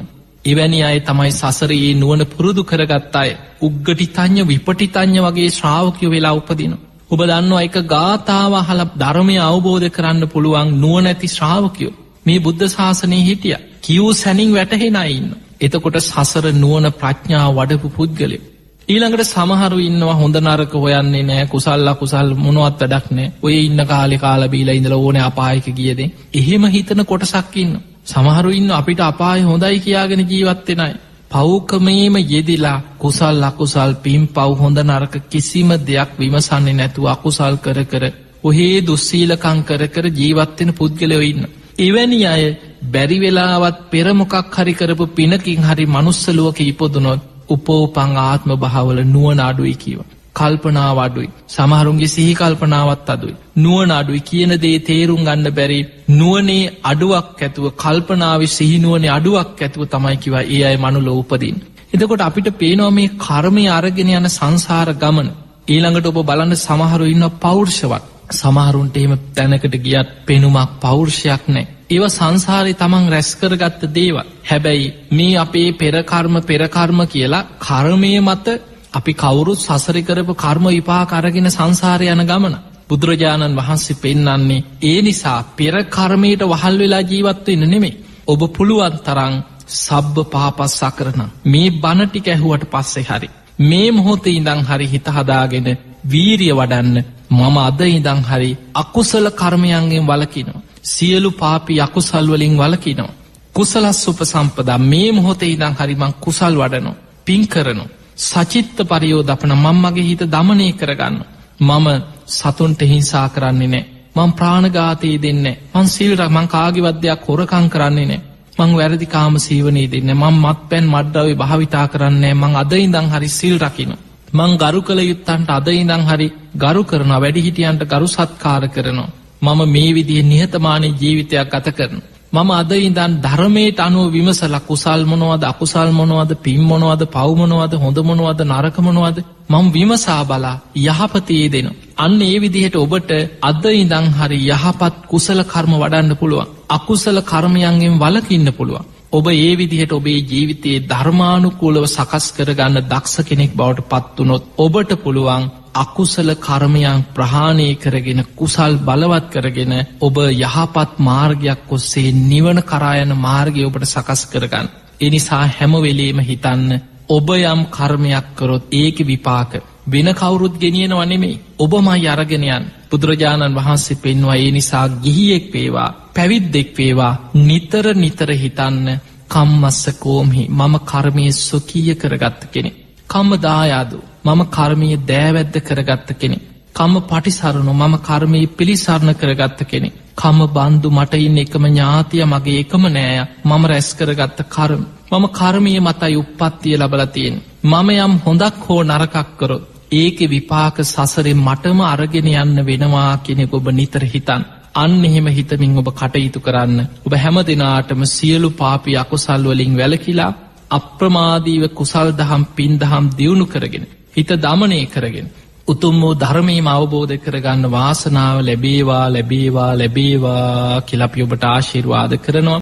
එවැනි අය තමයි සසරේ නුවණ පුරුදු කරගත්ත අය. උග්ගටිතඤ්ඤ විපටිතඤ්ඤ වගේ ශ්‍රාවකයෝ වෙලා උපදිනවා. ඔබ දන්නවා එක ගාථාව අහලා ධර්මය අවබෝධ කරන්න පුළුවන් නුවණැති ශ්‍රාවකයෝ මේ බුද්ධ ශාසනයේ හිටියා. කියූ සැනින් වැටහෙන අය ඉන්නවා. එතකොට සසර නුවණ ප්‍රඥාව වඩපු පුද්ගලයෝ. ඊළඟට සමහරු ඉන්නවා හොඳ නරක හොයන්නේ නැහැ, කුසල් අකුසල් මොනවත් වැඩක් නැහැ. ඔය ඉන්න කාලේ කාලා බීලා ඉඳලා ඕනේ අපායක ගියදෙන්. එහෙම හිතන කොටසක් ඉන්නවා. සමහරු ඉන්න අපිට අපාය හොඳයි කියාගෙන ජීවත් වෙන අය. පව්කමේම යෙදිලා කුසල් අකුසල් පින් පව් හොඳ නරක කිසිම දෙයක් විමසන්නේ නැතුව අකුසල් කර කර ඔහේ දුස්සීලකම් කර කර ජීවත් වෙන පුද්ගලයෝ ඉන්නවා. එවැනි අය බැරි වෙලාවත් පෙර මොකක් හරි කරපු පිනකින් හරි මනුස්ස ලෝකෙ ඉපදුනොත් උපෝපං ආත්ම භාවවල නුවණ අඩුයි කියනවා. කල්පනාව අඩුයි. සමහරුන්ගේ සිහි කල්පනාවත් අඩුයි. නුවණ අඩුයි කියන දේ තේරුම් ගන්න බැරි නුවණේ අඩුවක් ඇතුව කල්පනාවේ සිහි නුවණේ අඩුවක් ඇතුව තමයි කිව්වා ඒ අය මනුලෝ උපදින්න. එතකොට අපිට පේනවා මේ කර්මය අරගෙන යන සංසාර ගමන. ඊළඟට ඔබ බලන්න සමහරු ඉන්නවා පෞරුෂවත්. සමහරුන්ට එහෙම තැනකට ගියත් පෙනුමක් පෞරුෂයක් නැහැ. ඒව සංසාරේ තමන් රැස් කරගත්ත දේවල්. හැබැයි මේ අපේ පෙර කර්ම පෙර කර්ම කියලා කර්මයේ මත අපි කවුරුත් සසරේ කරපු කර්ම විපාක අරගෙන සංසාරේ යන ගමන. බුදුරජාණන් වහන්සේ පෙන්නන්නේ ඒ නිසා පෙර කර්මයට වහල් වෙලා ජීවත් වෙන්න නෙමෙයි. ඔබ පුළුවන් තරම් සබ්බ පාපස් අකරණ මේ බණ ටික ඇහුවට පස්සේ හරි මේ මොහොතේ ඉඳන් හරි හිත හදාගෙන වීරිය වඩන්න. මම අද ඉඳන් හරි අකුසල කර්මයන්ගෙන් වළකිනවා. සියලු පාපී අකුසල් වලින් වළකිනවා. කුසලස් උපසම්පදා මේ මොහොතේ ඉඳන් හරි මං කුසල් වඩනවා. පින් කරනවා. සචිත්ත පරියෝදපන මම මගේ හිත දමනය කරගන්න. මම සතුන්ට හිංසා කරන්නේ නැහැ. මං ප්‍රාණඝාතය දෙන්නේ නැහැ. මං සීල රැක මං කාගේවත් දෙයක් හොරකම් කරන්නේ නැහැ. මං වැරදි කාම සීවනයේ දෙන්නේ නැහැ. මං මත්පැන් මත්ද්‍රව්‍ය භාවිතා කරන්නේ නැහැ. මං අද ඉඳන් හරි සීල් රකින්න. මං ගරු කළ යුත්තන්ට අද ඉඳන් හරි ගරු කරනවා. වැඩිහිටියන්ට ගරු සත්කාර කරනවා. මම මේ විදිහේ නිහතමානී ජීවිතයක් ගත කරනවා. මම අද ඉඳන් ධර්මයට අනුව විමසලා කුසල් මොනවද අකුසල් මොනවද පින් මොනවද පව් මොනවද හොඳ මොනවද නරක මොනවද මම විමසා බලා යහපතේ දෙන. අන්න ඒ විදිහට ඔබට අද ඉඳන් හරි යහපත් කුසල කර්ම වඩන්න පුළුවන්. අකුසල කර්මයන්ගෙන් වළකින්න පුළුවන්. ඔබ ඒ විදිහට ඔබේ ජීවිතයේ ධර්මානුකූලව සකස් කරගන්න දක්ෂ කෙනෙක් බවට පත් වුණොත් ඔබට පුළුවන් අකුසල කර්මයන් ප්‍රහාණය කරගෙන කුසල් බලවත් කරගෙන ඔබ යහපත් මාර්ගයක් ඔස්සේ නිවන කරා යන මාර්ගය ඔබට සකස් කරගන්න. ඒ නිසා හැම වෙලේම හිතන්න ඔබ යම් කර්මයක් කරොත් ඒකේ විපාක වෙන කවුරුත් ගෙනියනව නෙමෙයි. ඔබමයි අරගෙන යන්න. බුදුරජාණන් වහන්සේ පෙන්වුවා ඒ නිසා ගිහියෙක් වේවා පැවිද්දෙක් වේවා නිතර නිතර හිතන්න කම්මස්ස කෝම්හි මම කර්මයේ සොකීය කරගත්ත කෙනෙක්. කම්ම දායාදෝ මම කර්මයේ දෑවැද්ද කරගත්ත කෙනෙක්. කම්ම පටිසරණු මම කර්මයේ පිළිසරණ කරගත්ත කෙනෙක්. කම්ම බන්දු මට ඉන්න එකම ඥාතිය මගේ එකම නෑය මම රැස් කරගත්ත කර්ම. මම කර්මයේ මතයි උප්පත්තිය ලබලා තියෙන්නේ. මම යම් හොඳක් හෝ නරකක් කරොත් ඒකේ විපාක සසරේ මටම අරගෙන යන්න වෙනවා කෙනෙක් ඔබ නිතර හිතන්න. අන්න එහෙම හිතමින් ඔබ කටයුතු කරන්න. ඔබ හැම දිනාටම සියලු පාපී අකුසල් වලින් වැළකීලා අප්‍රමාදීව කුසල් දහම් පින් දහම් දියුණු කරගෙන හිත දමනය කරගෙන උතුම් වූ ධර්මයේම අවබෝධ කරගන්න වාසනාව ලැබේවා ලැබේවා ලැබේවා කියලා අපි ඔබට ආශිර්වාද කරනවා.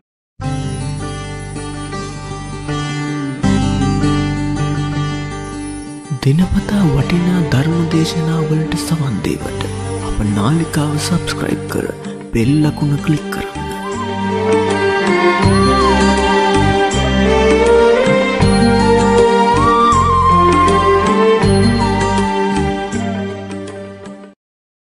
දිනපතා වටිනා ධර්ම දේශනා වලට සවන් දෙවට අප නාලිකාව සබ්ස්ක්‍රයිබ් කර බෙල් අකුණ ක්ලික් කරන්න.